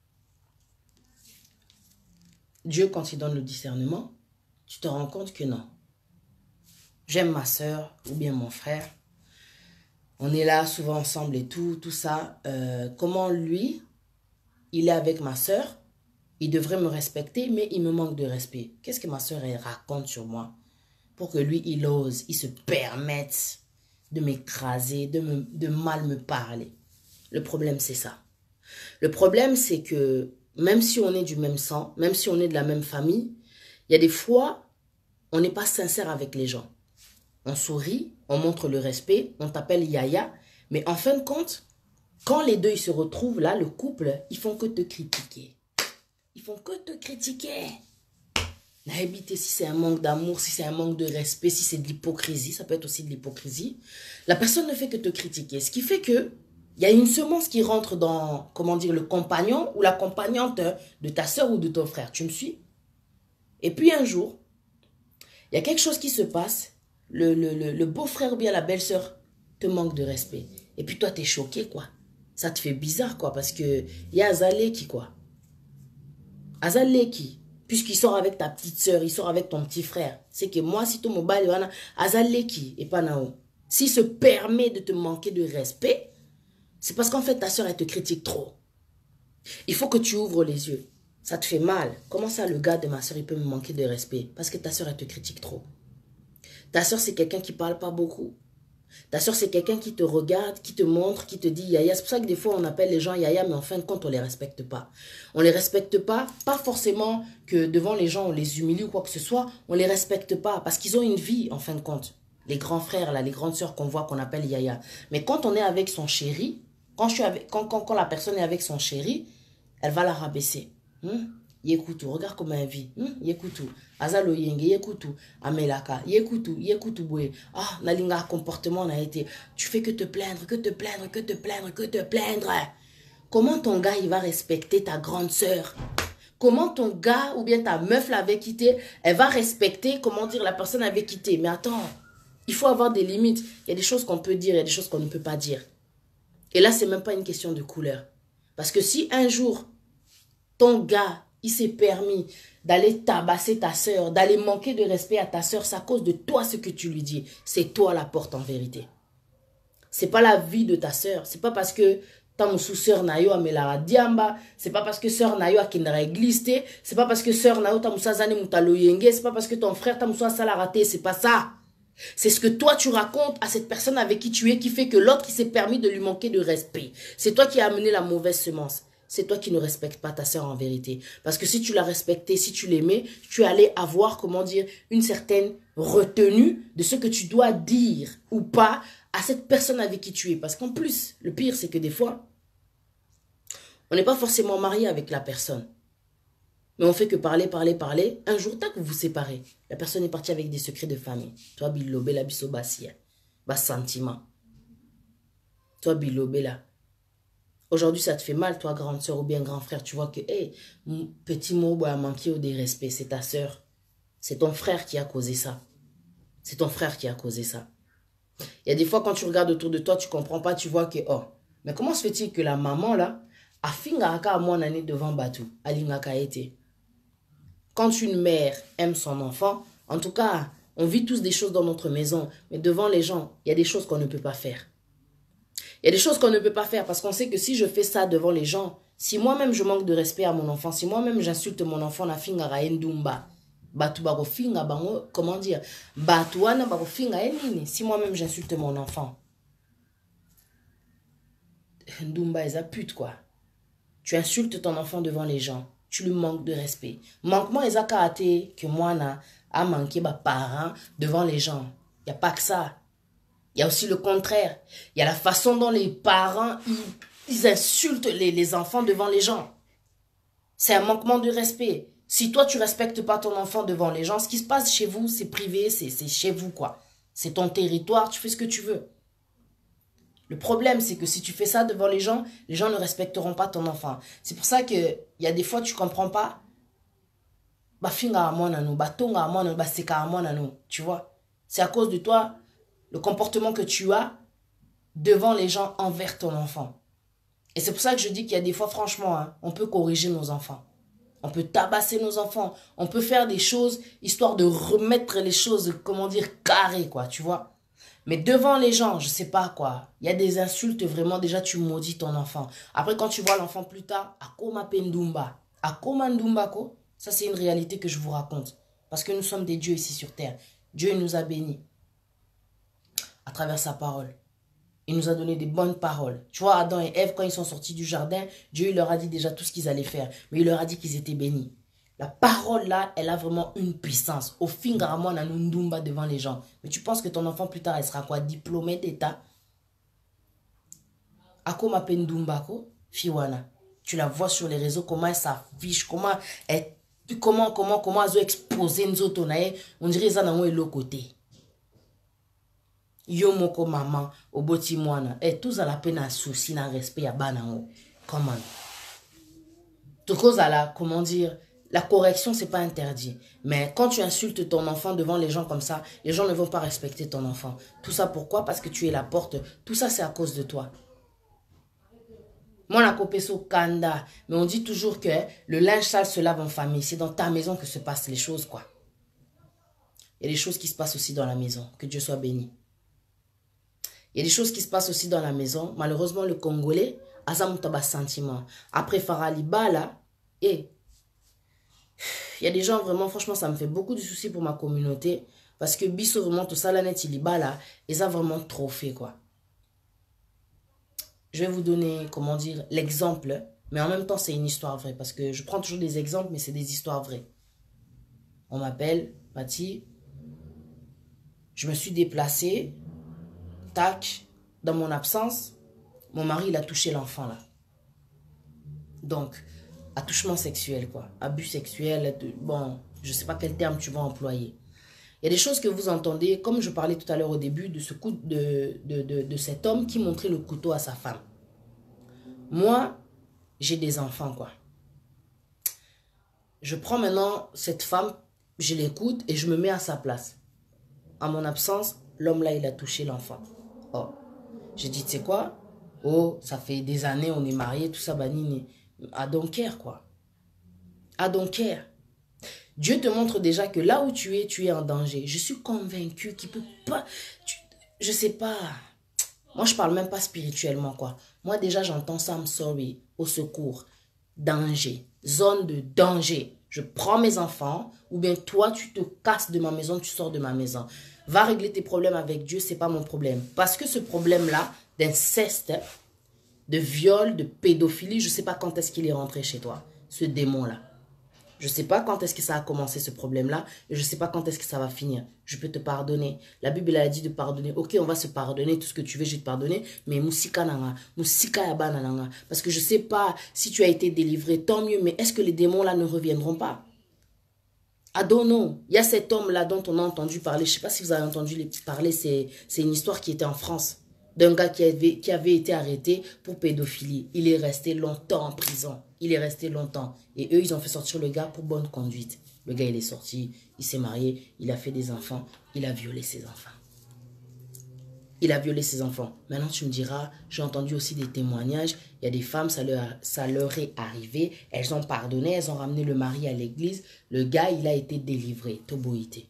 Dieu, quand il donne le discernement, tu te rends compte que non. J'aime ma soeur ou bien mon frère. On est là souvent ensemble et tout ça. Comment lui, il est avec ma soeur, il devrait me respecter, mais il me manque de respect. Qu'est-ce que ma soeur elle raconte sur moi? Pour que lui, il ose, il se permette de m'écraser, de mal me parler. Le problème, c'est ça. Le problème, c'est que même si on est du même sang, même si on est de la même famille, il y a des fois, on n'est pas sincère avec les gens. On sourit, on montre le respect, on t'appelle Yaya, mais en fin de compte, quand les deux ils se retrouvent là, le couple, ils font que te critiquer. Ils font que te critiquer. Si c'est un manque d'amour, si c'est un manque de respect, si c'est de l'hypocrisie, ça peut être aussi de l'hypocrisie. La personne ne fait que te critiquer. Ce qui fait que il y a une semence qui rentre dans, comment dire, le compagnon ou la compagnante de ta soeur ou de ton frère. Tu me suis? Et puis un jour, il y a quelque chose qui se passe. Le beau-frère ou bien la belle-sœur te manque de respect. Et puis toi, tu es choqué, quoi. Ça te fait bizarre, quoi. Parce que il y a Azalé qui, quoi. Azaleki. Puisqu'il sort avec ta petite soeur, il sort avec ton petit frère. C'est que moi, si ton mobile, Azaleki et pas Nao. S'il se permet de te manquer de respect, c'est parce qu'en fait, ta soeur, elle te critique trop. Il faut que tu ouvres les yeux. Ça te fait mal. Comment ça, le gars de ma soeur, il peut me manquer de respect? Parce que ta soeur, elle te critique trop. Ta soeur, c'est quelqu'un qui parle pas beaucoup. Ta soeur, c'est quelqu'un qui te regarde, qui te montre, qui te dit yaya. C'est pour ça que des fois, on appelle les gens yaya, mais en fin de compte, on les respecte pas. On les respecte pas forcément que devant les gens, on les humilie ou quoi que ce soit. On les respecte pas parce qu'ils ont une vie, en fin de compte. Les grands frères, là, les grandes sœurs qu'on voit, qu'on appelle yaya. Mais quand on est avec son chéri, quand la personne est avec son chéri, elle va la rabaisser. Yekutu, regarde comment elle vit. Yekutu, azalo yenge, yekutu, amelaka, yekutu boye. Ah, nalinga comportement n'a été. Tu fais que te plaindre, que te plaindre, que te plaindre, que te plaindre. Comment ton gars, il va respecter ta grande sœur? Comment ton gars ou bien ta meuf l'avait quitté, elle va respecter, comment dire, la personne avait quitté? Mais attends, il faut avoir des limites. Il y a des choses qu'on peut dire, il y a des choses qu'on ne peut pas dire. Et là, c'est même pas une question de couleur. Parce que si un jour, ton gars, il s'est permis d'aller tabasser ta soeur, d'aller manquer de respect à ta soeur, c'est à cause de toi ce que tu lui dis. C'est toi la porte en vérité. C'est pas la vie de ta soeur. C'est pas parce que ta sœur Nayo a melara diamba, c'est pas parce que sœur Nayo a kindra glissé, c'est pas parce que sœur Nayo ta musa zane mutalo yenge, c'est pas parce que ton frère ta musa sala raté, c'est pas ça. C'est ce que toi tu racontes à cette personne avec qui tu es qui fait que l'autre qui s'est permis de lui manquer de respect. C'est toi qui as amené la mauvaise semence. C'est toi qui ne respectes pas ta sœur en vérité. Parce que si tu la respectais, si tu l'aimais, tu allais avoir, comment dire, une certaine retenue de ce que tu dois dire ou pas à cette personne avec qui tu es. Parce qu'en plus, le pire, c'est que des fois, on n'est pas forcément marié avec la personne. Mais on fait que parler, parler, parler. Un jour, tac, vous vous séparez. La personne est partie avec des secrets de famille. Toi, bilobé, la biso bassia. Bas sentiment. Toi, bilobé, là. Aujourd'hui, ça te fait mal, toi, grande soeur ou bien grand frère. Tu vois que, hey, petit mot a manqué au dérespect. C'est ta soeur. C'est ton frère qui a causé ça. C'est ton frère qui a causé ça. Il y a des fois, quand tu regardes autour de toi, tu comprends pas, tu vois que, oh, mais comment se fait-il que la maman, là, a fingaka à mon année devant Batou, a l'ingaka été. Quand une mère aime son enfant, en tout cas, on vit tous des choses dans notre maison, mais devant les gens, il y a des choses qu'on ne peut pas faire. Il y a des choses qu'on ne peut pas faire parce qu'on sait que si je fais ça devant les gens, si moi-même je manque de respect à mon enfant, si moi-même j'insulte mon enfant, na finga ra endumba, batu bako finga bango, comment dire, batu wana bako finga enini, si moi-même j'insulte mon enfant. Ndumba eza pute quoi. Tu insultes ton enfant devant les gens, tu lui manques de respect. Manquement eza kaate que moi na a manqué ba parents devant les gens. Il n'y a pas que ça. Il y a aussi le contraire. Il y a la façon dont les parents, ils insultent les enfants devant les gens. C'est un manquement de respect. Si toi, tu ne respectes pas ton enfant devant les gens, ce qui se passe chez vous, c'est privé, c'est chez vous, quoi. C'est ton territoire, tu fais ce que tu veux. Le problème, c'est que si tu fais ça devant les gens ne respecteront pas ton enfant. C'est pour ça qu'il y a des fois, tu ne comprends pas. Tu vois. C'est à cause de toi, le comportement que tu as devant les gens envers ton enfant. Et c'est pour ça que je dis qu'il y a des fois, franchement, hein, on peut corriger nos enfants. On peut tabasser nos enfants. On peut faire des choses histoire de remettre les choses, comment dire, carrées, quoi, tu vois. Mais devant les gens, je sais pas, quoi. Il y a des insultes, vraiment, déjà, tu maudis ton enfant. Après, quand tu vois l'enfant plus tard, akoma pendumba. Akoma ndumba, ko. Ça, c'est une réalité que je vous raconte. Parce que nous sommes des dieux ici sur terre. Dieu nous a bénis à travers sa parole. Il nous a donné des bonnes paroles. Tu vois, Adam et Ève, quand ils sont sortis du jardin, Dieu il leur a dit déjà tout ce qu'ils allaient faire. Mais il leur a dit qu'ils étaient bénis. La parole là, elle a vraiment une puissance. Au fin on a ndumba devant les gens. Mais tu penses que ton enfant plus tard, elle sera quoi? Diplômé d'état? Ako ma pendumba ko? Fiwana. Tu la vois sur les réseaux, comment elle s'affiche, comment elle a exposé nous autres. On dirait ça dans le côté. Yo moko maman oboti mwana tous à la peine à souci na respect à banango. Comment tout cause à la, comment dire, la correction c'est pas interdit, mais quand tu insultes ton enfant devant les gens comme ça, les gens ne vont pas respecter ton enfant. Tout ça pourquoi? Parce que tu es la porte. Tout ça c'est à cause de toi. Moi, on a copé au Kanda. Mais on dit toujours que le linge sale se lave en famille. C'est dans ta maison que se passent les choses, quoi. Il y a des choses qui se passent aussi dans la maison. Que Dieu soit béni. Il y a des choses qui se passent aussi dans la maison. Malheureusement, le Congolais a ça un sentiment. Après Farali Bala, et il y a des gens vraiment, franchement, ça me fait beaucoup de soucis pour ma communauté. Parce que Bisso, vraiment, tout ça, là, net, il là, et ça vraiment trop fait, quoi. Je vais vous donner, comment dire, l'exemple. Mais en même temps, c'est une histoire vraie. Parce que je prends toujours des exemples, mais c'est des histoires vraies. On m'appelle, Pati. Je me suis déplacée. Tac. Dans mon absence, mon mari, il a touché l'enfant, là. Donc, attouchement sexuel, quoi. Abus sexuel. Bon, je ne sais pas quel terme tu vas employer. Il y a des choses que vous entendez, comme je parlais tout à l'heure au début, de ce coup de cet homme qui montrait le couteau à sa femme. Moi, j'ai des enfants, quoi. Je prends maintenant cette femme, je l'écoute et je me mets à sa place. En mon absence, l'homme là, il a touché l'enfant. Oh, j'ai dit, tu sais quoi? Oh, ça fait des années, on est mariés, tout ça, banini. I don't care, quoi. I don't care. Dieu te montre déjà que là où tu es en danger. Je suis convaincue qu'il ne peut pas... je sais pas. Moi, je parle même pas spirituellement, quoi. Moi, déjà, j'entends ça, I'm sorry, au secours. Danger. Zone de danger. Je prends mes enfants, ou bien toi, tu te casses de ma maison, tu sors de ma maison. Va régler tes problèmes avec Dieu, c'est pas mon problème. Parce que ce problème-là, d'inceste, de viol, de pédophilie, je sais pas quand est-ce qu'il est rentré chez toi, ce démon-là. Je ne sais pas quand est-ce que ça a commencé ce problème-là. Et je ne sais pas quand est-ce que ça va finir. Je peux te pardonner. La Bible elle a dit de pardonner. Ok, on va se pardonner. Tout ce que tu veux, je vais te pardonner. Mais moussika nanga. Moussika yaba nanga. Parce que je ne sais pas si tu as été délivré. Tant mieux. Mais est-ce que les démons-là ne reviendront pas? I don't know. Il y a cet homme-là dont on a entendu parler. Je ne sais pas si vous avez entendu parler. C'est une histoire qui était en France. D'un gars qui avait été arrêté pour pédophilie. Il est resté longtemps en prison. Il est resté longtemps. Et eux, ils ont fait sortir le gars pour bonne conduite. Le gars, il est sorti, il s'est marié, il a fait des enfants, il a violé ses enfants. Il a violé ses enfants. Maintenant, tu me diras, j'ai entendu aussi des témoignages. Il y a des femmes, ça leur est arrivé. Elles ont pardonné, elles ont ramené le mari à l'église. Le gars, il a été délivré. Toboïté.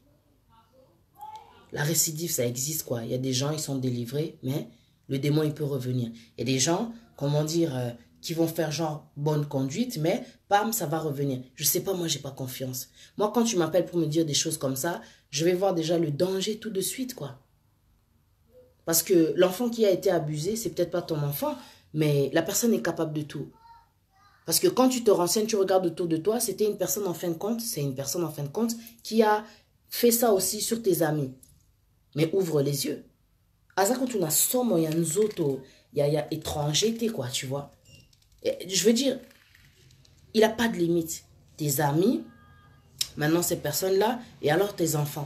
La récidive, ça existe, quoi. Il y a des gens, ils sont délivrés, mais le démon, il peut revenir. Il y a des gens, comment dire, qui vont faire genre bonne conduite, mais bam, ça va revenir. Je sais pas, moi, j'ai pas confiance. Moi, quand tu m'appelles pour me dire des choses comme ça, je vais voir déjà le danger tout de suite, quoi. Parce que l'enfant qui a été abusé, c'est peut-être pas ton enfant, mais la personne est capable de tout. Parce que quand tu te renseignes, tu regardes autour de toi, c'était une personne en fin de compte, c'est une personne en fin de compte qui a fait ça aussi sur tes amis. Mais ouvre les yeux. Asa quand on a somme, il y a un autre, il y a étrangeté, quoi, tu vois. Et je veux dire, il n'a pas de limite. Tes amis, maintenant ces personnes-là, et alors tes enfants.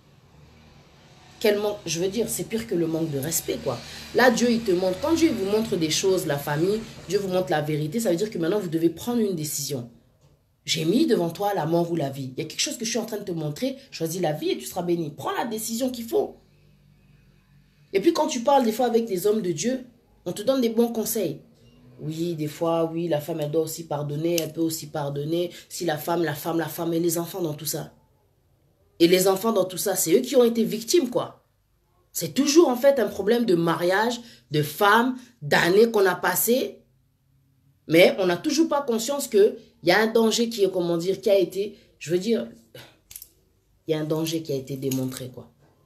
Quel manque, je veux dire, c'est pire que le manque de respect, quoi. Là, Dieu, il te montre, quand Dieu vous montre des choses, la famille, Dieu vous montre la vérité, ça veut dire que maintenant, vous devez prendre une décision. J'ai mis devant toi la mort ou la vie. Il y a quelque chose que je suis en train de te montrer, choisis la vie et tu seras béni. Prends la décision qu'il faut. Et puis quand tu parles des fois avec des hommes de Dieu, on te donne des bons conseils. Oui, des fois, oui, la femme, elle doit aussi pardonner, elle peut aussi pardonner. Si la femme, et les enfants dans tout ça. Et les enfants dans tout ça, c'est eux qui ont été victimes, quoi. C'est toujours en fait un problème de mariage, de femmes, d'années qu'on a passées. Mais on n'a toujours pas conscience qu'il y a un danger qui est, comment dire, qui a été, je veux dire, il y a un danger qui a été démontré, quoi.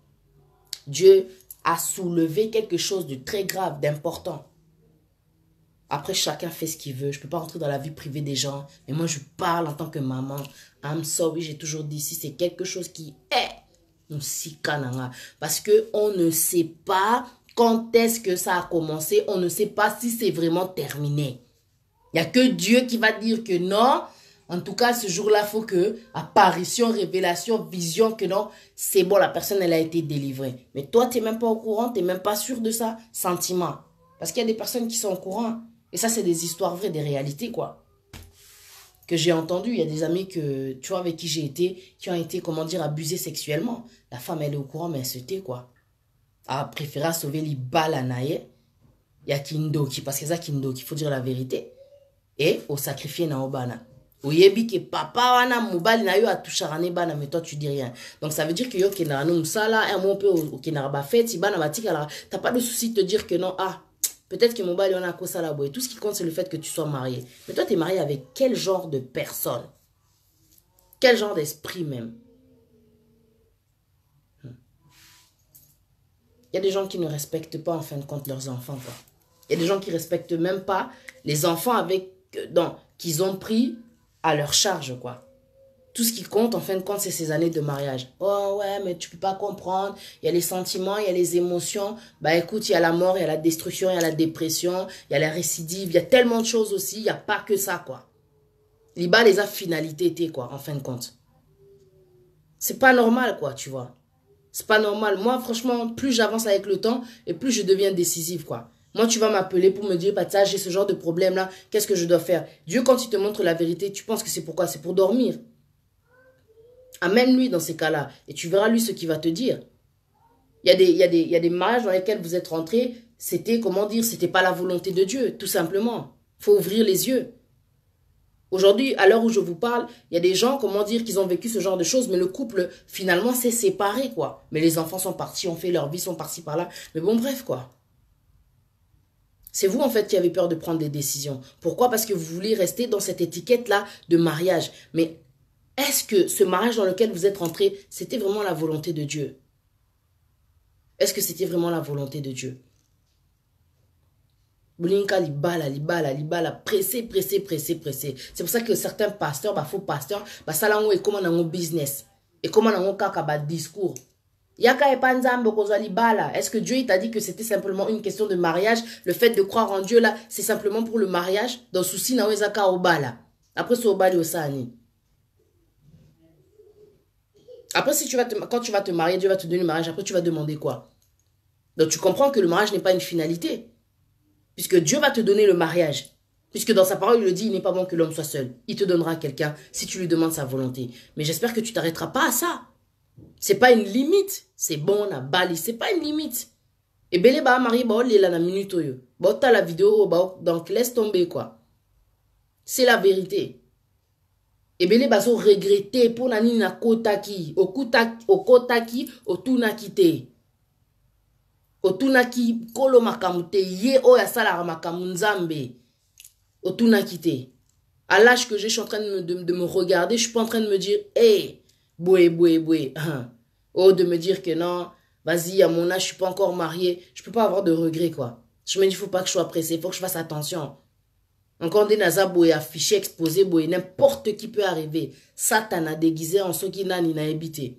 Dieu a soulevé quelque chose de très grave, d'important. Après, chacun fait ce qu'il veut. Je ne peux pas rentrer dans la vie privée des gens. Mais moi, je parle en tant que maman. I'm sorry, j'ai toujours dit, si c'est quelque chose qui est, parce qu'on ne sait pas quand est-ce que ça a commencé. On ne sait pas si c'est vraiment terminé. Il n'y a que Dieu qui va dire que non. En tout cas, ce jour-là, il faut que apparition, révélation, vision, que non, c'est bon, la personne, elle a été délivrée. Mais toi, tu n'es même pas au courant, tu n'es même pas sûr de ça. Sentiment. Parce qu'il y a des personnes qui sont au courant. Et ça, c'est des histoires vraies, des réalités, quoi. Que j'ai entendues. Il y a des amis que, tu vois, avec qui j'ai été, qui ont été, comment dire, abusés sexuellement. La femme, elle est au courant, mais elle se tait, quoi. Elle a préféré sauver les balles à naïe. Il y a Kindoki, parce que ça Kindoki, il faut dire la vérité. Et au sacrifier na obana. Oyebi que papa wana mobali na yo a toucharane bana, mais toi tu dis rien. Donc ça veut dire que yo kenara no musala, un mon peu au kenara ba fête, si bana batika la, t'as pas de souci de te dire que non, ah, peut-être que mobali on a kosa la boy. Tout ce qui compte c'est le fait que tu sois marié. Mais toi t'es marié avec quel genre de personne? Quel genre d'esprit même? Il y a des gens qui ne respectent pas en fin de compte leurs enfants, quoi. Il y a des gens qui ne respectent même pas les enfants avec, qu'ils ont pris à leur charge, quoi. Tout ce qui compte, en fin de compte, c'est ces années de mariage. Oh ouais, mais tu peux pas comprendre. Il y a les sentiments, il y a les émotions. Bah écoute, il y a la mort, il y a la destruction, il y a la dépression, il y a la récidive. Il y a tellement de choses aussi. Il n'y a pas que ça, quoi. Liba les a finalité, quoi, en fin de compte. C'est pas normal, quoi, tu vois. C'est pas normal. Moi, franchement, plus j'avance avec le temps et plus je deviens décisive, quoi. Moi, tu vas m'appeler pour me dire, bah, ça, j'ai ce genre de problème-là. Qu'est-ce que je dois faire? Dieu, quand il te montre la vérité, tu penses que c'est pourquoi? C'est pour dormir. Amène-lui dans ces cas-là. Et tu verras lui ce qu'il va te dire. Il y a des mariages dans lesquels vous êtes rentrés. C'était, comment dire, c'était pas la volonté de Dieu, tout simplement. Il faut ouvrir les yeux. Aujourd'hui, à l'heure où je vous parle, il y a des gens, comment dire, qu'ils ont vécu ce genre de choses, mais le couple, finalement, s'est séparé, quoi. Mais les enfants sont partis, ont fait leur vie, sont partis par là. Mais bon, bref, quoi. C'est vous, en fait, qui avez peur de prendre des décisions. Pourquoi? Parce que vous voulez rester dans cette étiquette-là de mariage. Mais est-ce que ce mariage dans lequel vous êtes rentré, c'était vraiment la volonté de Dieu? Est-ce que c'était vraiment la volonté de Dieu? Boulinka libala, pressé. C'est pour ça que certains pasteurs, bah, faux pasteurs, bah, ça là, et comment dans business. Et comment dans kaka bah, discours. Yaka et panzambo kozwa libala. Est-ce que Dieu il t'a dit que c'était simplement une question de mariage? Le fait de croire en Dieu là, c'est simplement pour le mariage? Dans souci na wezaka obala. Après ce obali osani. Après si tu vas quand tu vas te marier, Dieu va te donner le mariage. Après tu vas demander quoi? Donc tu comprends que le mariage n'est pas une finalité. Puisque Dieu va te donner le mariage. Puisque dans sa parole, il le dit, il n'est pas bon que l'homme soit seul. Il te donnera quelqu'un si tu lui demandes sa volonté. Mais j'espère que tu t'arrêteras pas à ça. C'est pas une limite. C'est bon, na bali. C'est pas une limite. Et belé ba marié ba la na minute yo. Ba ta la vidéo ba donc laisse tomber quoi. C'est la vérité. Et belé ba so regretter pour nani na kotaki, okotaki, otunakite. Otunaki kolo makamute ye o ya sala makamunzambe. Otunakite. À l'âge que j'ai, je suis en train de me regarder, je suis pas en train de me dire, hey, boué. Oh, de me dire que non, vas-y, à mon âge, je suis pas encore mariée. Je peux pas avoir de regrets, quoi. Je me dis, faut pas que je sois pressée, faut que je fasse attention. Encore des nazas boué affichés, exposés, boué, n'importe qui peut arriver. Satan a déguisé en ce qui n'a ni n'a habité.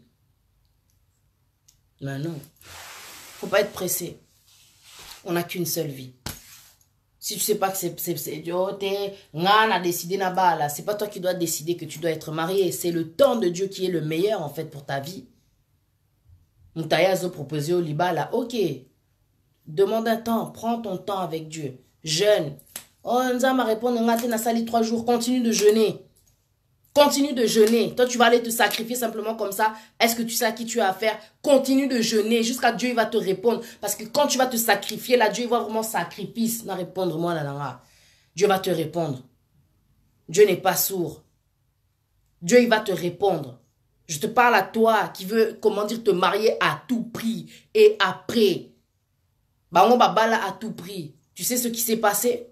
Mais non. Faut pas être pressé. On n'a qu'une seule vie. Si tu sais pas que c'est a décidé là, c'est pas toi qui dois décider que tu dois être marié. C'est le temps de Dieu qui est le meilleur en fait pour ta vie. Moutayazo proposé au Liba là, ok. Demande un temps, prends ton temps avec Dieu. Jeûne. Oh, Nza m'a répondu, na sali 3 jours, continue de jeûner. Continue de jeûner. Toi, tu vas aller te sacrifier simplement comme ça. Est-ce que tu sais à qui tu as affaire? Continue de jeûner jusqu'à Dieu, il va te répondre. Parce que quand tu vas te sacrifier, là, Dieu, il va vraiment sacrifice. Na répondre, moi, là. Dieu va te répondre. Dieu n'est pas sourd. Dieu, il va te répondre. Je te parle à toi qui veux, comment dire, te marier à tout prix. Et après, bango babala à tout prix. Tu sais ce qui s'est passé?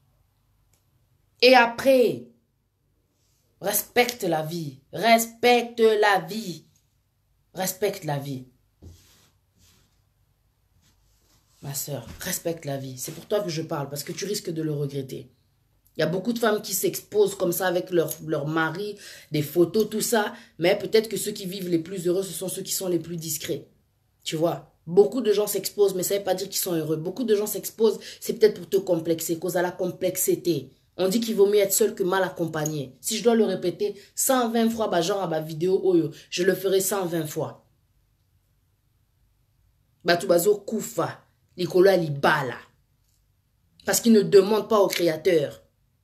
Et après, respecte la vie. Respecte la vie. Respecte la vie. Ma soeur, respecte la vie. C'est pour toi que je parle, parce que tu risques de le regretter. Il y a beaucoup de femmes qui s'exposent comme ça avec leur mari, des photos, tout ça. Mais peut-être que ceux qui vivent les plus heureux, ce sont ceux qui sont les plus discrets. Tu vois? Beaucoup de gens s'exposent, mais ça ne veut pas dire qu'ils sont heureux. Beaucoup de gens s'exposent, c'est peut-être pour te complexer, cause à la complexité. On dit qu'il vaut mieux être seul que mal accompagné. Si je dois le répéter 120 fois, bah, genre à ma vidéo, oyo, je le ferai 120 fois. Batubazo koufa, likolo libala. Parce qu'il ne demande pas au Créateur.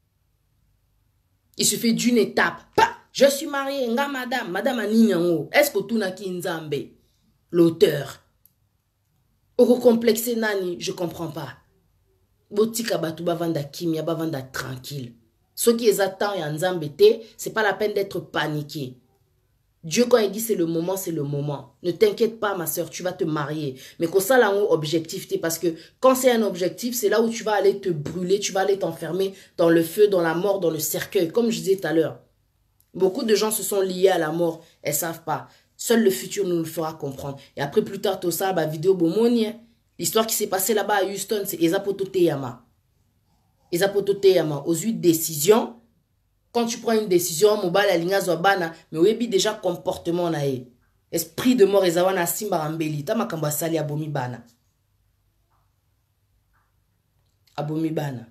Il suffit d'une étape. Bah, je suis mariée, nga madame Aninyango. Est-ce que tu n'as Nzambe, l'auteur? Au complexé nani, je comprends pas. Botika batu bavanda kimia, bavanda tranquille. Ce qui est attendu en Nzambete, c'est pas la peine d'être paniqué. Dieu, quand il dit c'est le moment, c'est le moment. Ne t'inquiète pas, ma soeur, tu vas te marier. Mais que ça, là, objectif, parce que quand c'est un objectif, c'est là où tu vas aller te brûler, tu vas aller t'enfermer dans le feu, dans la mort, dans le cercueil. Comme je disais tout à l'heure. Beaucoup de gens se sont liés à la mort. Elles ne savent pas. Seul le futur nous le fera comprendre. Et après, plus tard, tout ça, vidéo bomoni. L'histoire qui s'est passée là-bas à Houston, c'est Ezapoto Teyama. Ezapoto Teyama, aux 8 décisions. Quand tu prends une décision, mobile la ligne zobana, mais oui, déjà comportement nae. Esprit de mort ezawana simba rambeli, ta makamba sali abomi bana. Abomi bana.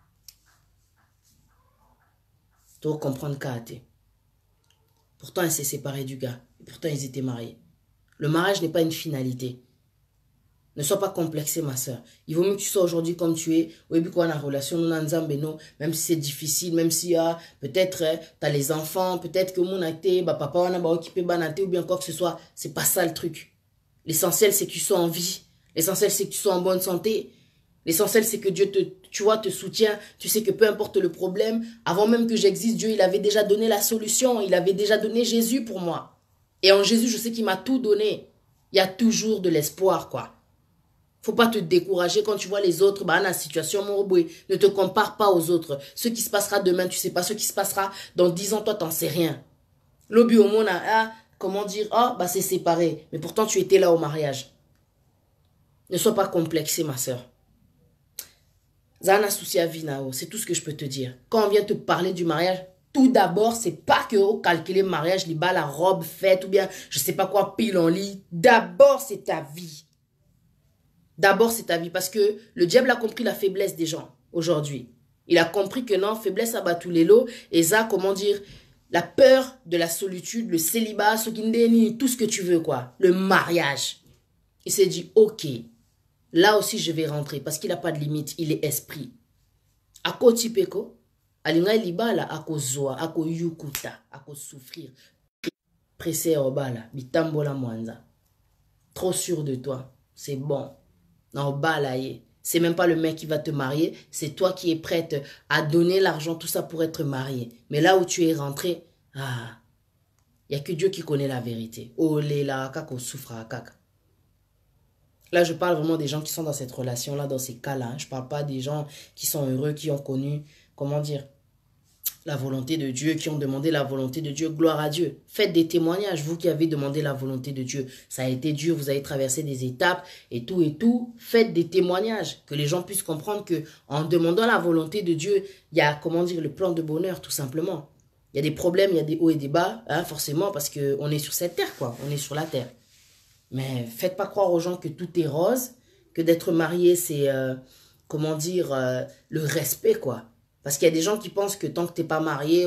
Tu dois comprendre Kate. Pourtant, elle s'est séparée du gars. Et pourtant, ils étaient mariés. Le mariage n'est pas une finalité. Ne sois pas complexé, ma soeur. Il vaut mieux que tu sois aujourd'hui comme tu es. Oui, puis quoi, la relation, même si c'est difficile, même si peut-être tu as les enfants, peut-être que mon acté, papa, on a occupé banate ou bien quoi que ce soit. C'est pas ça le truc. L'essentiel, c'est que tu sois en vie. L'essentiel, c'est que tu sois en bonne santé. L'essentiel, c'est que Dieu te soutient. Tu sais que peu importe le problème, avant même que j'existe, Dieu, il avait déjà donné la solution. Il avait déjà donné Jésus pour moi. Et en Jésus, je sais qu'il m'a tout donné. Il y a toujours de l'espoir, quoi. Faut pas te décourager quand tu vois les autres, la situation, ne te compare pas aux autres. Ce qui se passera demain, tu sais pas. Ce qui se passera dans 10 ans, toi, t'en sais rien. L'obi au monde, comment dire, c'est séparé. Mais pourtant, tu étais là au mariage. Ne sois pas complexé, ma soeur. Zana souci à Vinao, c'est tout ce que je peux te dire. Quand on vient te parler du mariage, tout d'abord, c'est pas que calculer le mariage, la robe faite ou bien je sais pas quoi, pile en lit. D'abord, c'est ta vie. D'abord, c'est ta vie parce que le diable a compris la faiblesse des gens aujourd'hui. Il a compris que non, faiblesse abat tous les lots. Et ça, comment dire, la peur de la solitude, le célibat, tout ce que tu veux, quoi. Le mariage. Il s'est dit, ok, là aussi je vais rentrer parce qu'il n'a pas de limite, il est esprit. Ako tipeko, alinga libala, ako zoa, ako yukuta, ako souffrir. Pressé au bala, bitambola mwanza. Trop sûr de toi, c'est bon. Non, balaye. C'est même pas le mec qui va te marier, c'est toi qui es prête à donner l'argent, tout ça pour être marié. Mais là où tu es rentré, il n'y a que Dieu qui connaît la vérité. Oh, là, kako souffre à kaka. Là, je parle vraiment des gens qui sont dans cette relation-là, dans ces cas-là. Je ne parle pas des gens qui sont heureux, qui ont connu, comment dire, la volonté de Dieu, qui ont demandé la volonté de Dieu. Gloire à Dieu. Faites des témoignages, vous qui avez demandé la volonté de Dieu. Ça a été dur, vous avez traversé des étapes et tout et tout. Faites des témoignages, que les gens puissent comprendre que en demandant la volonté de Dieu, il y a, comment dire, le plan de bonheur, tout simplement. Il y a des problèmes, il y a des hauts et des bas, forcément, parce qu'on est sur cette terre, quoi. On est sur la terre. Mais faites pas croire aux gens que tout est rose, que d'être marié, c'est, comment dire, le respect, quoi. Parce qu'il y a des gens qui pensent que tant que tu n'es pas marié,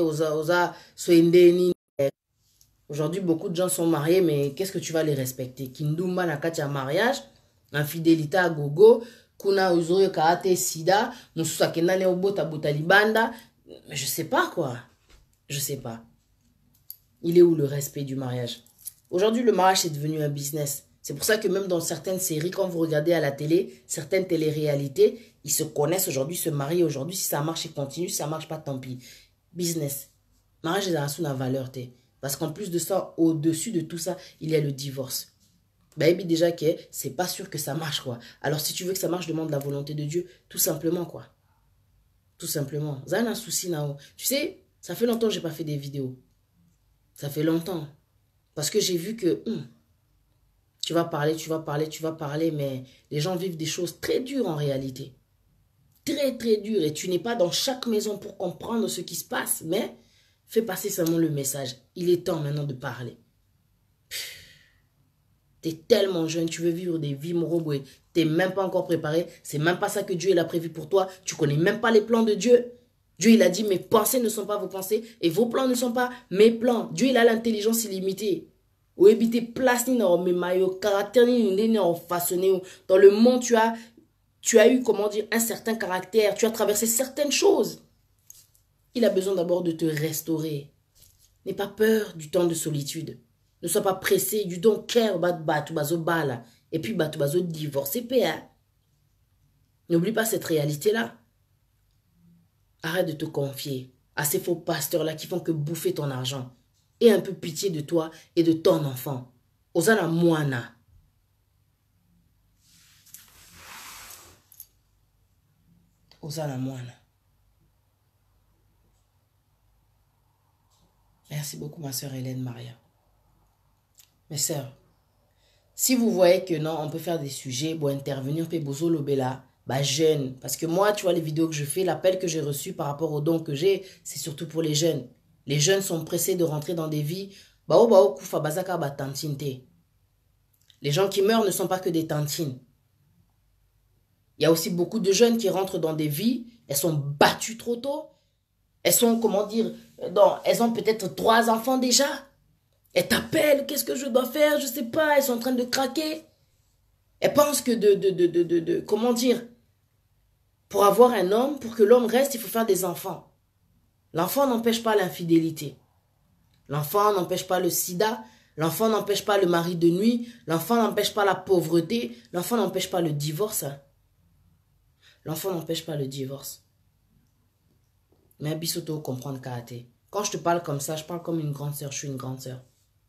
aujourd'hui, beaucoup de gens sont mariés, mais qu'est-ce que tu vas les respecter? Kindumba nakatia mariage, infidélité à gogo, kuna uzoyo kaate sida, mususa kenane obota bota libanda, mais je sais pas, quoi. Je sais pas. Il est où le respect du mariage? Aujourd'hui, le mariage est devenu un business. C'est pour ça que même dans certaines séries, quand vous regardez à la télé, certaines téléréalités, ils se connaissent aujourd'hui, se marient aujourd'hui. Si ça marche, ils continuent. Si ça marche pas, tant pis. Business. Mariage est dans la valeur. Parce qu'en plus de ça, au-dessus de tout ça, il y a le divorce. Baby, déjà que c'est pas sûr que ça marche, quoi. Alors, si tu veux que ça marche, demande la volonté de Dieu. Tout simplement, quoi. Tout simplement. Ça a un souci, Nao. Tu sais, ça fait longtemps que j'ai pas fait des vidéos. Ça fait longtemps. Parce que j'ai vu que tu vas parler, mais les gens vivent des choses très dures en réalité. Très, très dures. Et tu n'es pas dans chaque maison pour comprendre ce qui se passe. Mais fais passer seulement le message. Il est temps maintenant de parler. Tu es tellement jeune, tu veux vivre des vies morobouées. Tu n'es même pas encore préparé. C'est même pas ça que Dieu il a prévu pour toi. Tu connais même pas les plans de Dieu. Dieu, il a dit, mes pensées ne sont pas vos pensées et vos plans ne sont pas mes plans. Dieu, il a l'intelligence illimitée. Dans le monde, tu as eu, comment dire, un certain caractère. Tu as traversé certaines choses. Il a besoin d'abord de te restaurer. N'aie pas peur du temps de solitude. Ne sois pas pressé. You don't care about batu bazo bala. Et puis batu bazo divorce. N'oublie pas cette réalité-là. Arrête de te confier à ces faux pasteurs-là qui font que bouffer ton argent. Aie un peu pitié de toi et de ton enfant. Osana moana. Osana moana. Merci beaucoup ma sœur Hélène Maria. Mes sœurs, si vous voyez que non, on peut faire des sujets, pour intervenir, peut bozo lobela, bah jeune. Parce que moi, tu vois les vidéos que je fais, l'appel que j'ai reçu par rapport aux dons que j'ai, c'est surtout pour les jeunes. Les jeunes sont pressés de rentrer dans des vies. Kufa bazaka ba tantinte. Les gens qui meurent ne sont pas que des tantines. Il y a aussi beaucoup de jeunes qui rentrent dans des vies, elles sont battues trop tôt. Elles sont, comment dire, elles ont peut-être 3 enfants déjà. Elles t'appellent, qu'est-ce que je dois faire, je sais pas, elles sont en train de craquer. Elles pensent que comment dire, pour avoir un homme, pour que l'homme reste, il faut faire des enfants. L'enfant n'empêche pas l'infidélité. L'enfant n'empêche pas le sida. L'enfant n'empêche pas le mari de nuit. L'enfant n'empêche pas la pauvreté. L'enfant n'empêche pas le divorce. L'enfant n'empêche pas le divorce. Mais Abisoto comprendre karaté. Quand je te parle comme ça, je parle comme une grande sœur. Je suis une grande sœur.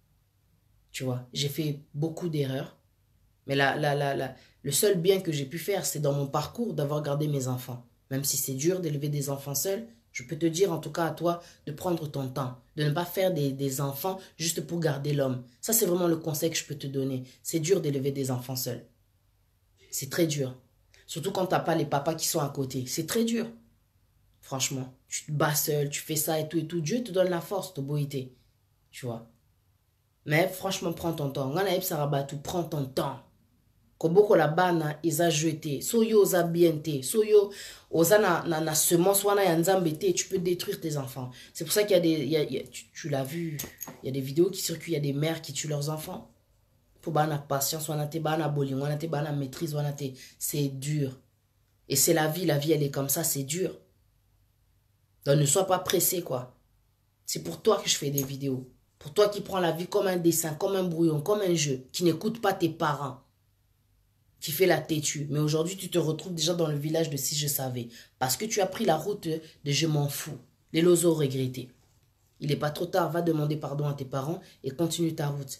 Tu vois, j'ai fait beaucoup d'erreurs. Mais le seul bien que j'ai pu faire, c'est dans mon parcours d'avoir gardé mes enfants. Même si c'est dur d'élever des enfants seuls, je peux te dire en tout cas à toi de prendre ton temps. De ne pas faire des enfants juste pour garder l'homme. Ça, c'est vraiment le conseil que je peux te donner. C'est dur d'élever des enfants seuls. C'est très dur. Surtout quand tu n'as pas les papas qui sont à côté. C'est très dur. Franchement, tu te bats seul, tu fais ça et tout et tout. Dieu te donne la force, Toboïté. Tu vois. Mais franchement, prends ton temps. Prends ton temps. Koboko la bana, ils ont jeté. Soyo osa bien te. Soyo osa na semence wana ya nzambe te. Tu peux détruire tes enfants. C'est pour ça qu'il y a des... tu l'as vu. Il y a des vidéos qui circulent. Il y a des mères qui tuent leurs enfants. Pour bana patience, wana te bana bowling, wana te bana maîtrise, wana te. C'est dur. Et c'est la vie. La vie, elle est comme ça. C'est dur. Donc ne sois pas pressé, quoi. C'est pour toi que je fais des vidéos. Pour toi qui prends la vie comme un dessin, comme un brouillon, comme un jeu. Qui n'écoute pas tes parents. Qui fait la têtue. Mais aujourd'hui, tu te retrouves déjà dans le village de si je savais. Parce que tu as pris la route de je m'en fous. Les losos regrettés. Il n'est pas trop tard. Va demander pardon à tes parents et continue ta route.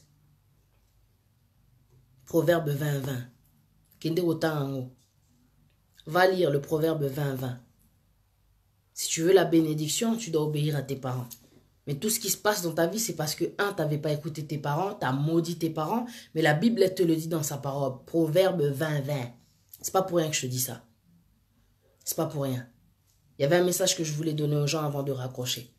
Proverbe 20-20. Kende otango. Va lire le proverbe 20-20. Si tu veux la bénédiction, tu dois obéir à tes parents. Mais tout ce qui se passe dans ta vie, c'est parce que, tu n'avais pas écouté tes parents, tu as maudit tes parents, mais la Bible, elle te le dit dans sa parole. Proverbe 20-20. C'est pas pour rien que je te dis ça. C'est pas pour rien. Il y avait un message que je voulais donner aux gens avant de raccrocher.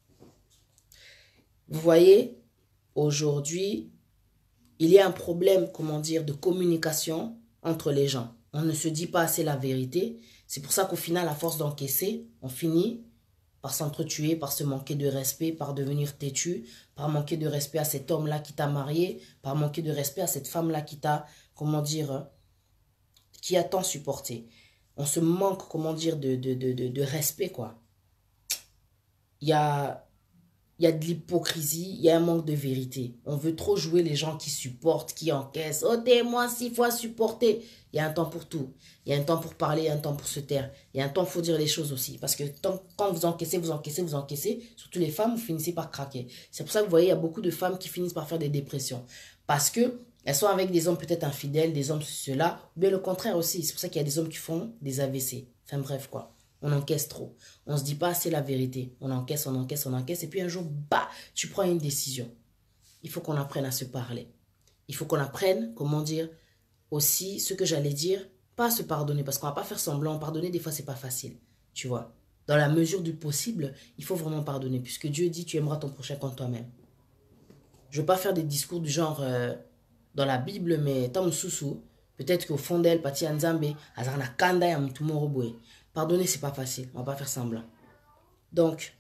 Vous voyez, aujourd'hui, il y a un problème, comment dire, de communication entre les gens. On ne se dit pas assez la vérité. C'est pour ça qu'au final, à force d'encaisser, on finit par s'entretuer, par se manquer de respect, par devenir têtu, par manquer de respect à cet homme-là qui t'a marié, par manquer de respect à cette femme-là qui t'a, comment dire, qui a tant supporté. On se manque, comment dire, de respect, quoi. Il y a de l'hypocrisie, il y a un manque de vérité. On veut trop jouer les gens qui supportent, qui encaissent. Oh, t'es moi 6 fois supporté. Il y a un temps pour tout. Il y a un temps pour parler, il y a un temps pour se taire. Il y a un temps pour dire les choses aussi. Parce que quand vous encaissez, surtout les femmes, vous finissez par craquer. C'est pour ça que vous voyez, il y a beaucoup de femmes qui finissent par faire des dépressions. Parce que elles sont avec des hommes peut-être infidèles, des hommes cela, ou bien le contraire aussi. C'est pour ça qu'il y a des hommes qui font des AVC. Enfin bref, quoi. On encaisse trop. On ne se dit pas assez la vérité. On encaisse, on encaisse, on encaisse. Et puis un jour, bah, tu prends une décision. Il faut qu'on apprenne à se parler. Il faut qu'on apprenne, comment dire, aussi ce que j'allais dire, pas à se pardonner. Parce qu'on ne va pas faire semblant. Pardonner, des fois, c'est pas facile. Tu vois. Dans la mesure du possible, il faut vraiment pardonner. Puisque Dieu dit, tu aimeras ton prochain comme toi-même. Je ne veux pas faire des discours du genre dans la Bible, mais tam sousou. Peut-être qu'au fond d'elle, Pati Nzambe, Azarna Kanda ya Mtumorobwe. Pardonner, c'est pas facile. On va pas faire semblant. Donc,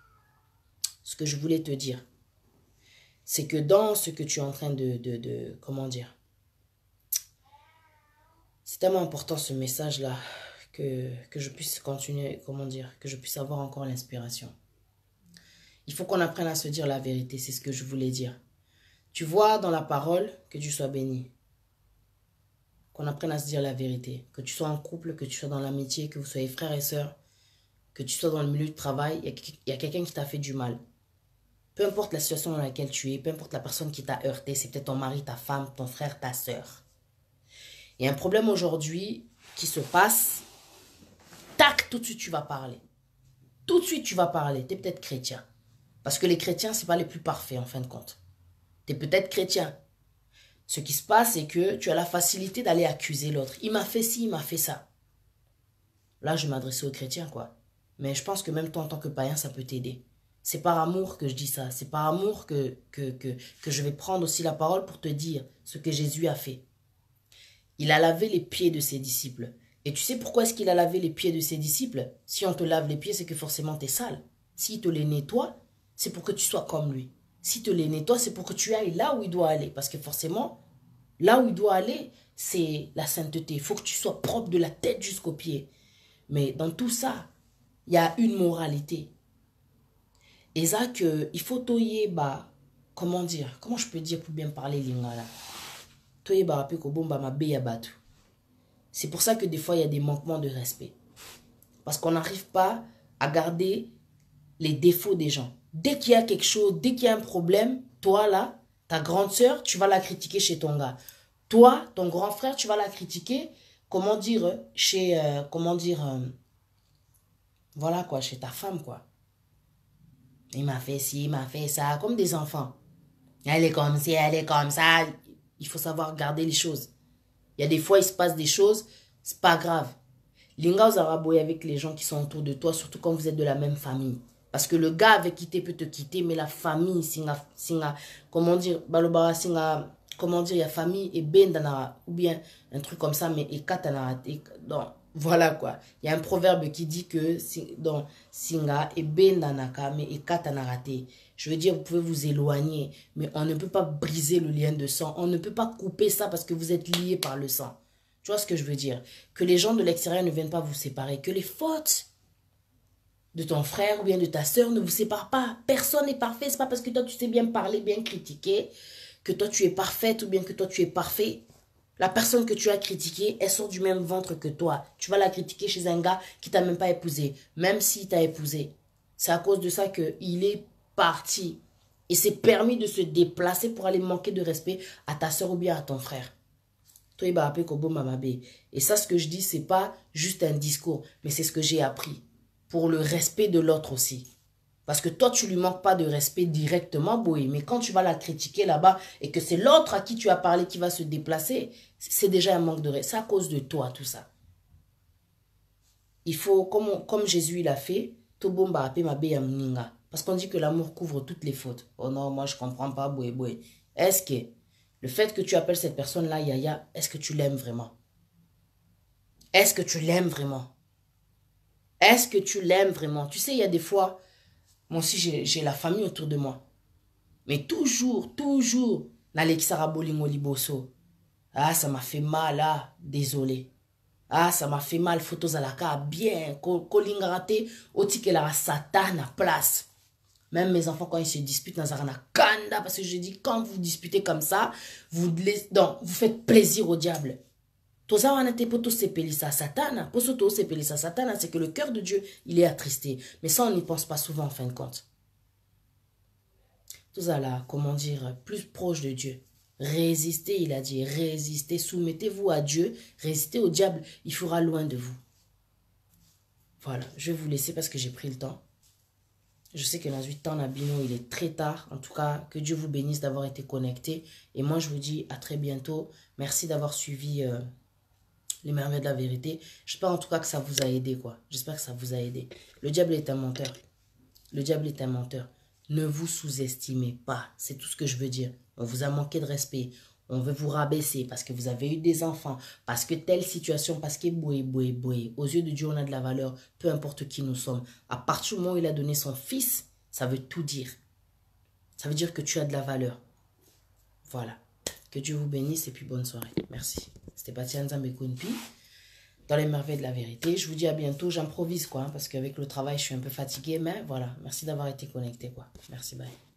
ce que je voulais te dire, c'est que dans ce que tu es en train comment dire, c'est tellement important ce message-là que je puisse continuer, comment dire, que je puisse avoir encore l'inspiration. Il faut qu'on apprenne à se dire la vérité, c'est ce que je voulais dire. Tu vois dans la parole, que Dieu soit béni. qu'on apprenne à se dire la vérité. Que tu sois en couple, que tu sois dans l'amitié, que vous soyez frères et sœurs, que tu sois dans le milieu de travail, il y a quelqu'un qui t'a fait du mal. Peu importe la situation dans laquelle tu es, peu importe la personne qui t'a heurté, c'est peut-être ton mari, ta femme, ton frère, ta sœur. Il y a un problème aujourd'hui qui se passe. Tac, tout de suite tu vas parler. Tout de suite tu vas parler. Tu es peut-être chrétien. Parce que les chrétiens, ce n'est pas les plus parfaits en fin de compte. Tu es peut-être chrétien. Ce qui se passe, c'est que tu as la facilité d'aller accuser l'autre. Il m'a fait ci, il m'a fait ça. Là, je m'adressais aux chrétiens, quoi. Mais je pense que même toi, en tant que païen, ça peut t'aider. C'est par amour que je dis ça. C'est par amour que je vais prendre aussi la parole pour te dire ce que Jésus a fait. Il a lavé les pieds de ses disciples. Et tu sais pourquoi est-ce qu'il a lavé les pieds de ses disciples? Si on te lave les pieds, c'est que forcément tu es sale. S'il te les nettoie, c'est pour que tu sois comme lui. S'il te les nettoie, c'est pour que tu ailles là où il doit aller. Parce que forcément, là où il doit aller, c'est la sainteté. Il faut que tu sois propre de la tête jusqu'aux pieds. Mais dans tout ça, il y a une moralité. Et ça que il faut toyer bah comment dire, comment je peux dire pour bien parler lingala. Toyer bah pe ko bomba ma beya batu. C'est pour ça que des fois il y a des manquements de respect. Parce qu'on n'arrive pas à garder les défauts des gens. Dès qu'il y a quelque chose, dès qu'il y a un problème, toi là, ta grande sœur, tu vas la critiquer chez ton gars. Toi, ton grand frère, tu vas la critiquer, comment dire, chez, voilà quoi, chez ta femme quoi. Il m'a fait ci, il m'a fait ça, comme des enfants. Elle est comme ci, elle est comme ça. Il faut savoir garder les choses. Il y a des fois, il se passe des choses, c'est pas grave. Linga aux Araboy avec les gens qui sont autour de toi, surtout quand vous êtes de la même famille. Parce que le gars avec qui tu peut te quitter, mais la famille, comment dire, balobara, comment dire, il y a famille et ben ou bien un truc comme ça, mais et katana, donc voilà quoi. Il y a un proverbe qui dit que dans singa et ben danaka, mais et katanarate. Je veux dire, vous pouvez vous éloigner, mais on ne peut pas briser le lien de sang. On ne peut pas couper ça parce que vous êtes liés par le sang. Tu vois ce que je veux dire? Que les gens de l'extérieur ne viennent pas vous séparer. Que les fautes de ton frère ou bien de ta soeur ne vous séparent pas. Personne n'est parfait. C'est pas parce que toi tu sais bien parler, bien critiquer, que toi tu es parfaite ou bien que toi tu es parfait. La personne que tu as critiquée, elle sort du même ventre que toi. Tu vas la critiquer chez un gars qui t'a même pas épousé. Même s'il t'a épousé. C'est à cause de ça qu'il est parti. Et s'est permis de se déplacer pour aller manquer de respect à ta soeur ou bien à ton frère. Et ça, ce que je dis, c'est pas juste un discours, mais c'est ce que j'ai appris. Pour le respect de l'autre aussi. Parce que toi, tu lui manques pas de respect directement, Boé. Mais quand tu vas la critiquer là-bas et que c'est l'autre à qui tu as parlé qui va se déplacer, c'est déjà un manque de respect. C'est à cause de toi, tout ça. Il faut, comme Jésus l'a fait, parce qu'on dit que l'amour couvre toutes les fautes. Oh non, moi je comprends pas, Boé, Boé. Est-ce que le fait que tu appelles cette personne-là Yaya, est-ce que tu l'aimes vraiment? Est-ce que tu l'aimes vraiment? Est-ce que tu l'aimes vraiment? Tu sais, il y a des fois, moi aussi j'ai la famille autour de moi. Mais toujours, Nalexara Bolingo Liboso. Ah, ça m'a fait mal, ah, désolé. Ah, ça m'a fait mal, photos à la carte, bien. Kolingarate, otikela satan à place. Même mes enfants, quand ils se disputent, parce que je dis, quand vous disputez comme ça, vous faites plaisir au diable. C'est que le cœur de Dieu, il est attristé. Mais ça, on n'y pense pas souvent en fin de compte. Tout ça là, comment dire, plus proche de Dieu. Résistez, il a dit, résistez, soumettez-vous à Dieu, résistez au diable, il fera loin de vous. Voilà, je vais vous laisser parce que j'ai pris le temps. Je sais que dans 8 ans, Nabino, il est très tard. En tout cas, que Dieu vous bénisse d'avoir été connecté. Et moi, je vous dis à très bientôt. Merci d'avoir suivi les merveilles de la vérité. J'espère en tout cas que ça vous a aidé, quoi. J'espère que ça vous a aidé. Le diable est un menteur. Le diable est un menteur. Ne vous sous-estimez pas. C'est tout ce que je veux dire. On vous a manqué de respect. On veut vous rabaisser parce que vous avez eu des enfants, parce que telle situation, parce que boué. Aux yeux de Dieu, on a de la valeur, peu importe qui nous sommes. À partir du moment où il a donné son fils, ça veut tout dire. Ça veut dire que tu as de la valeur. Voilà. Que Dieu vous bénisse et puis bonne soirée. Merci. C'était Patia Nzambe Kunpi dans les merveilles de la vérité. Je vous dis à bientôt. J'improvise quoi, parce qu'avec le travail, je suis un peu fatiguée, mais voilà. Merci d'avoir été connecté quoi. Merci, bye.